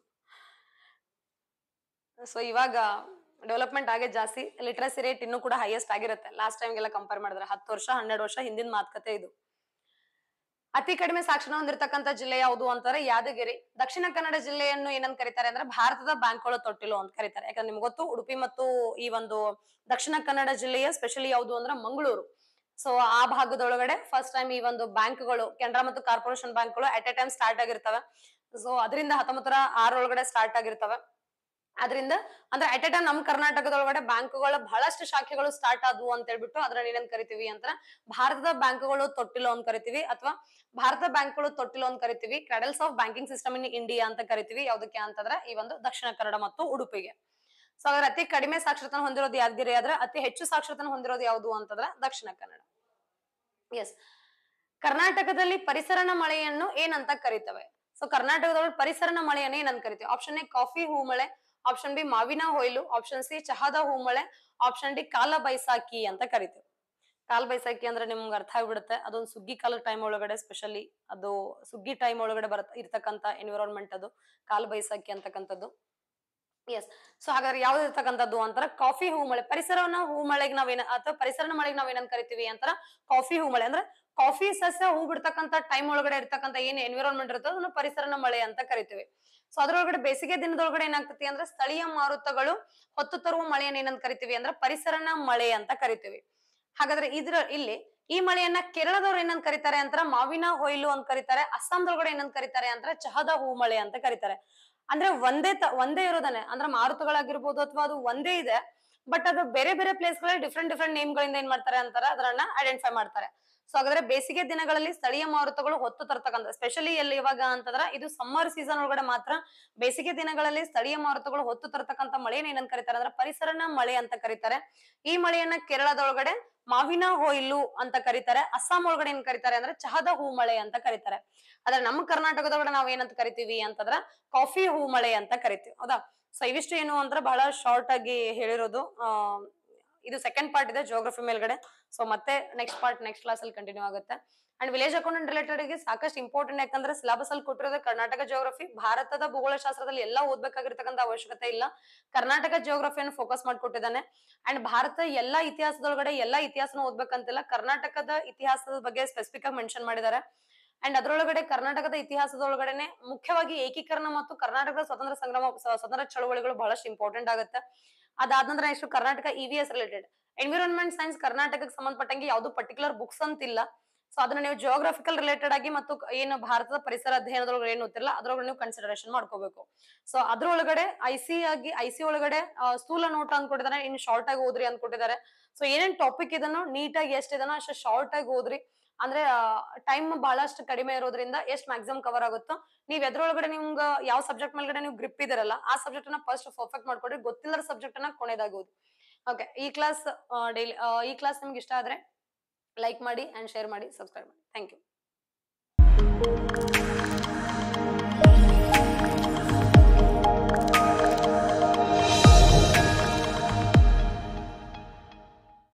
ಸೊ ಇವಾಗ ಡೆವಲಪ್ಮೆಂಟ್ ಆಗೇ ಜಾಸ್ತಿ, ಲಿಟ್ರಸಿ ರೇಟ್ ಇನ್ನೂ ಕೂಡ ಹೈಯೆಸ್ಟ್ ಆಗಿರುತ್ತೆ ಲಾಸ್ಟ್ ಟೈಮ್ಗೆಲ್ಲ ಕಂಪೇರ್ ಮಾಡಿದ್ರೆ. ಹತ್ತು ವರ್ಷ ಹನ್ನೆರಡು ವರ್ಷ ಹಿಂದಿನ ಮಾತುಕತೆ ಇದು. ಅತಿ ಕಡಿಮೆ ಸಾಕ್ಷರತೆ ಹೊಂದಿರತಕ್ಕಂತ ಜಿಲ್ಲೆ ಯಾವುದು ಅಂತಾರೆ ಯಾದಗಿರಿ. ದಕ್ಷಿಣ ಕನ್ನಡ ಜಿಲ್ಲೆಯನ್ನು ಏನಂತ ಕರೀತಾರೆ ಅಂದ್ರೆ ಭಾರತದ ಬ್ಯಾಂಕ್ಗಳು ತೊಟ್ಟಿಲು ಅಂತ ಕರೀತಾರೆ. ಯಾಕಂದ್ರೆ ನಿಮ್ಗೆ ಗೊತ್ತು ಉಡುಪಿ ಮತ್ತು ಈ ಒಂದು ದಕ್ಷಿಣ ಕನ್ನಡ ಜಿಲ್ಲೆಯ ಸ್ಪೆಷಲಿ ಯಾವುದು ಅಂದ್ರೆ ಮಂಗಳೂರು. ಸೊ ಆ ಭಾಗದೊಳಗಡೆ ಫಸ್ಟ್ ಟೈಮ್ ಈ ಒಂದು ಬ್ಯಾಂಕ್ಗಳು ಕೆನರಾ ಮತ್ತು ಕಾರ್ಪೊರೇಷನ್ ಬ್ಯಾಂಕ್ಗಳು ಅಟ್ ಎ ಟೈಮ್ ಸ್ಟಾರ್ಟ್ ಆಗಿರ್ತವೆ. ಸೊ ಅದರಿಂದ ಹತ್ತೊಂಬತ್ತರ ಆರೊಳಗಡೆ ಸ್ಟಾರ್ಟ್ ಆಗಿರ್ತವೆ. ಅದರಿಂದ ಅಂದ್ರೆ ಅಟ್ ಎ ಟೈಮ್ ನಮ್ ಕರ್ನಾಟಕದೊಳಗಡೆ ಬ್ಯಾಂಕ್ಗಳ ಬಹಳಷ್ಟು ಶಾಖೆಗಳು ಸ್ಟಾರ್ಟ್ ಆದ್ವು ಅಂತ ಹೇಳ್ಬಿಟ್ಟು ಅದ್ರಲ್ಲಿ ಏನಂತ ಕರಿತೀವಿ ಅಂತ ಭಾರತದ ಬ್ಯಾಂಕ್ಗಳು ತೊಟ್ಟಿಲು ಅಂತ ಕರಿತೀವಿ, ಅಥವಾ ಭಾರತ ಬ್ಯಾಂಕ್ಗಳು ತೊಟ್ಟಿಲು ಅಂತ ಕರಿತೀವಿ. Cradles of banking system in India ಅಂತ ಕರಿತೀವಿ. ಯಾವ್ದಕ್ಕೆ ಅಂತಂದ್ರೆ ಈ ಒಂದು ದಕ್ಷಿಣ ಕನ್ನಡ ಮತ್ತು ಉಡುಪಿಗೆ. ಸೊ ಅದ್ರ ಅತಿ ಕಡಿಮೆ ಸಾಕ್ಷರತೆ ಹೊಂದಿರೋದು ಯಾದಗಿರಿ ಆದ್ರೆ ಅತಿ ಹೆಚ್ಚು ಸಾಕ್ಷರತೆ ಹೊಂದಿರೋದು ಯಾವುದು ಅಂತಂದ್ರೆ ದಕ್ಷಿಣ ಕನ್ನಡ. ಎಸ್, ಕರ್ನಾಟಕದಲ್ಲಿ ಪರಿಸರನ ಮಳೆಯನ್ನು ಏನಂತ ಕರಿತವೆ? ಸೊ ಕರ್ನಾಟಕದೊಳಗೆ ಪರಿಸರನ ಮಳೆಯನ್ನು ಏನಂತ ಕರಿತೀವಿ? ಆಪ್ಷನ್ ಎ ಕಾಫಿ ಹೂ ಮಳೆ, ಆಪ್ಷನ್ ಬಿ ಮಾವಿನ ಹೊಯ್ಲು, ಆಪ್ಷನ್ ಸಿ ಚಹಾದ ಹೂ ಮಳೆ, ಆಪ್ಷನ್ ಡಿ ಕಾಲ ಬೈಸಾಖಿ ಅಂತ ಕರಿತೀವಿ. ಕಾಲ ಬೈಸಾಖಿ ಅಂದ್ರೆ ನಿಮ್ಗೆ ಅರ್ಥ ಆಗ್ಬಿಡುತ್ತೆ, ಅದೊಂದು ಸುಗ್ಗಿ ಕಾಲ ಟೈಮ್ ಒಳಗಡೆ ಸ್ಪೆಷಲಿ ಅದು ಸುಗ್ಗಿ ಟೈಮ್ ಒಳಗಡೆ ಬರತ್ ಇರ್ತಕ್ಕಂತ ಎನ್ವಿರಾನ್ಮೆಂಟ್ ಅದು ಕಾಲ ಬೈಸಾಖಿ ಅಂತಕ್ಕಂಥದ್ದು. ಎಸ್, ಸೊ ಹಾಗಾದ್ರೆ ಯಾವ್ದು ಇರ್ತಕ್ಕಂಥದ್ದು ಅಂತಾರ ಕಾಫಿ ಹೂ ಮಳೆ. ಪರಿಸರವನ್ನ ಹೂ ಮಳೆಗೆ ನಾವೇನ ಅಥವಾ ಪರಿಸರನ ಮಳೆಗೆ ನಾವ್ ಏನಂತ ಕರಿತೀವಿ ಅಂತಾರ ಕಾಫಿ ಹೂ ಮಳೆ. ಅಂದ್ರೆ ಕಾಫಿ ಸಸ್ಯ ಹೂ ಬಿಡ್ತಕ್ಕಂತ ಟೈಮ್ ಒಳಗಡೆ ಇರ್ತಕ್ಕಂಥ ಏನ್ ಎನ್ವಿರಾನ್ಮೆಂಟ್ ಇರ್ತದೆ ಅದನ್ನ ಪರಿಸರನ ಮಳೆ ಅಂತ ಕರಿತೀವಿ. ಸೊ ಅದ್ರೊಳಗಡೆ ಬೇಸಿಗೆ ದಿನದೊಳಗಡೆ ಏನಾಗ್ತತಿ ಅಂದ್ರೆ ಸ್ಥಳೀಯ ಮಾರುತಗಳು ಹೊತ್ತು ತರುವ ಮಳೆಯನ್ನ ಏನಂತ ಕರಿತೀವಿ ಅಂದ್ರೆ ಪರಿಸರನ ಮಳೆ ಅಂತ ಕರಿತೀವಿ. ಹಾಗಾದ್ರೆ ಇದ್ರ ಇಲ್ಲಿ ಈ ಮಳೆಯನ್ನ ಕೇರಳದವ್ರು ಏನಂತ ಕರೀತಾರೆ ಅಂತಾರ ಮಾವಿನ ಹೊಯ್ಲು ಅಂತ ಕರೀತಾರೆ. ಅಸ್ಸಾಂದೊಳಗಡೆ ಏನಂತ ಕರೀತಾರೆ ಅಂದ್ರೆ ಚಹದ ಹೂ ಮಳೆ ಅಂತ ಕರೀತಾರೆ. ಅಂದ್ರೆ ಒಂದೇ ತ ಒಂದೇ ಇರೋದನ್ನೇ ಅಂದ್ರೆ ಮಾರುತಗಳಾಗಿರ್ಬೋದು ಅಥವಾ ಅದು ಒಂದೇ ಇದೆ, ಬಟ್ ಅದು ಬೇರೆ ಬೇರೆ ಪ್ಲೇಸ್ ಗಳಲ್ಲಿ ಡಿಫ್ರೆಂಟ್ ಡಿಫ್ರೆಂಟ್ ನೇಮ್ ಗಳಿಂದ ಏನ್ ಮಾಡ್ತಾರೆ ಅಂತಾರೆ ಅದನ್ನ ಐಡೆಂಟಿಫೈ ಮಾಡ್ತಾರೆ. ಸೊ ಹಾಗಾದ್ರೆ ಬೇಸಿಗೆ ದಿನಗಳಲ್ಲಿ ಸ್ಥಳೀಯ ಮಾರುತಗಳು ಹೊತ್ತು ತರ್ತಕ್ಕಂಥ ಸ್ಪೆಷಲಿ ಎಲ್ಲಿ ಇವಾಗ ಅಂತಂದ್ರೆ ಇದು ಸಮ್ಮರ್ ಸೀಸನ್ ಒಳಗಡೆ ಮಾತ್ರ ಬೇಸಿಗೆ ದಿನಗಳಲ್ಲಿ ಸ್ಥಳೀಯ ಮಾರುತಗಳು ಹೊತ್ತು ತರ್ತಕ್ಕಂಥ ಮಳೆನ ಏನಂತ ಕರೀತಾರೆ ಅಂದ್ರೆ ಪರಿಸರನ ಮಳೆ ಅಂತ ಕರೀತಾರೆ. ಈ ಮಳೆಯನ್ನ ಕೇರಳದೊಳಗಡೆ ಮಾವಿನ ಹೊಯ್ಲು ಅಂತ ಕರೀತಾರೆ. ಅಸ್ಸಾಂ ಒಳಗಡೆ ಏನ್ ಕರೀತಾರೆ ಅಂದ್ರೆ ಚಹದ ಹೂ ಮಳೆ ಅಂತ ಕರೀತಾರೆ. ಆದ್ರೆ ನಮ್ಮ ಕರ್ನಾಟಕದೊಳಗಡೆ ನಾವ್ ಏನಂತ ಕರಿತೀವಿ ಅಂತಂದ್ರ ಕಾಫಿ ಹೂ ಮಳೆ ಅಂತ ಕರಿತೀವಿ. ಹೌದಾ? ಸೊ ಇವಿಷ್ಟು ಏನು ಅಂದ್ರೆ ಬಹಳ ಶಾರ್ಟ್ ಆಗಿ ಹೇಳಿರೋದು. ಆ ಇದು ಸೆಕೆಂಡ್ ಪಾರ್ಟ್ ಇದೆ ಜೋಗ್ರಫಿ ಮೇಲ್ಗಡೆ. ಸೊ ಮತ್ತೆ ನೆಕ್ಸ್ಟ್ ಪಾರ್ಟ್ ನೆಕ್ಸ್ಟ್ ಕ್ಲಾಸ್ ಅಲ್ಲಿ ಕಂಟಿನ್ಯೂ ಆಗುತ್ತೆ. ಅಂಡ್ ವಿಲೇಜ್ ಅಕೌಂಟೆಂಟ್ ರಿಲೇಟೆಡ್ ಗೆ ಸಾಕಷ್ಟು ಇಂಪಾರ್ಟೆಂಟ್, ಯಾಕಂದ್ರೆ ಸಿಲೆಬಸ್ ಅಲ್ಲಿ ಕೊಟ್ಟಿರೋದು ಕರ್ನಾಟಕ ಜಿಯೋಗ್ರಫಿ. ಭಾರತದ ಭೂಗೋಳಶಾಸ್ತ್ರದಲ್ಲಿ ಎಲ್ಲ ಓದ್ಬೇಕಾಗಿರ್ತಕ್ಕಂಥ ಅವಶ್ಯಕತೆ ಇಲ್ಲ. ಕರ್ನಾಟಕ ಜಿಯೋಗ್ರಫಿಯನ್ನು ಫೋಕಸ್ ಮಾಡ್ಕೊಟ್ಟಿದ್ದಾನೆ. ಅಂಡ್ ಭಾರತ ಎಲ್ಲಾ ಇತಿಹಾಸದೊಳಗಡೆ ಎಲ್ಲಾ ಇತಿಹಾಸನ ಓದ್ಬೇಕಂತಿಲ್ಲ, ಕರ್ನಾಟಕದ ಇತಿಹಾಸದ ಬಗ್ಗೆ ಸ್ಪೆಸಿಫಿಕ್ ಆಗಿ ಮೆನ್ಷನ್ ಮಾಡಿದ್ದಾರೆ. ಅಂಡ್ ಅದರೊಳಗಡೆ ಕರ್ನಾಟಕದ ಇತಿಹಾಸದೊಳಗಡೆನೆ ಮುಖ್ಯವಾಗಿ ಏಕೀಕರಣ ಮತ್ತು ಕರ್ನಾಟಕದ ಸ್ವತಂತ್ರ ಸಂಗ್ರಾಮ ಸ್ವತಂತ್ರ ಚಳವಳಿಗಳು ಬಹಳಷ್ಟು ಇಂಪಾರ್ಟೆಂಟ್ ಆಗುತ್ತೆ. ಅದಾದ ನಂತರ next Karnataka E V S related environment science ಕರ್ನಾಟಕಕ್ಕೆ ಸಂಬಂಧಪಟ್ಟಂಗೆ ಯಾವ್ದು ಪರ್ಟಿಕ್ಯುಲರ್ ಬುಕ್ಸ್ ಅಂತಿಲ್ಲ. ಸೊ ಅದನ್ನ ನೀವು ಜಿಯೋಗ್ರಫಿಕಲ್ ರಿಲೇಟೆಡ್ ಆಗಿ ಮತ್ತು ಏನು ಭಾರತದ ಪರಿಸರ ಅಧ್ಯಯನದೊಳಗಡೆ ಏನು ಗೊತ್ತಿಲ್ಲ ಅದ್ರೊಳಗೆ ನೀವು ಕನ್ಸಿಡರೇಷನ್ ಮಾಡ್ಕೋಬೇಕು. ಸೊ ಅದ್ರೊಳಗಡೆ ಐ ಸಿ ಆಗಿ ಐ ಸಿ ಒಳಗಡೆ ಸ್ಥೂಲ ನೋಟ ಅಂದ್ಕೊಟ್ಟಿದ್ದಾರೆ, ಇನ್ ಶಾರ್ಟ್ ಆಗಿ ಓದ್ರಿ ಅಂದ್ಕೊಟ್ಟಿದ್ದಾರೆ. ಸೊ ಏನೇನ್ ಟಾಪಿಕ್ ಇದನ್ನು ನೀಟಾಗಿ ಎಷ್ಟು ಇದನ್ನ ಅಷ್ಟು ಶಾರ್ಟ್ ಆಗಿ ಓದ್ರಿ. ಅಂದ್ರೆ ಟೈಮ್ ಬಹಳಷ್ಟು ಕಡಿಮೆ ಇರೋದ್ರಿಂದ ಎಷ್ಟು ಮ್ಯಾಕ್ಸಿಮಮ್ ಕವರ್ ಆಗುತ್ತೋ ನೀವ್ ಎದ್ರೊಳಗಡೆ ನಿಮ್ಗ ಯಾವ ಸಬ್ಜೆಕ್ಟ್ ಮೇಲ್ಗಡೆ ನೀವು ಗ್ರಿಪ್ ಇದಾರಲ್ಲ ಆ ಸಬ್ಜೆಕ್ಟ್ ನ ಫಸ್ಟ್ ಪರ್ಫೆಕ್ಟ್ ಮಾಡ್ಕೊಡ್ರಿ. ಗೊತ್ತಿಲ್ಲದ ಸಬ್ಜೆಕ್ಟ್ ಅನ್ನ ಕೊನೆದಾಗೋದು. ಓಕೆ, ಈ ಕ್ಲಾಸ್ ಡೈಲಿ ಈ ಕ್ಲಾಸ್ ನಿಮ್ಗೆ ಇಷ್ಟ ಆದ್ರೆ ಲೈಕ್ ಮಾಡಿ ಅಂಡ್ ಶೇರ್ ಮಾಡಿ, ಸಬ್ಸ್ಕ್ರೈಬ್ ಮಾಡಿ. Thank you.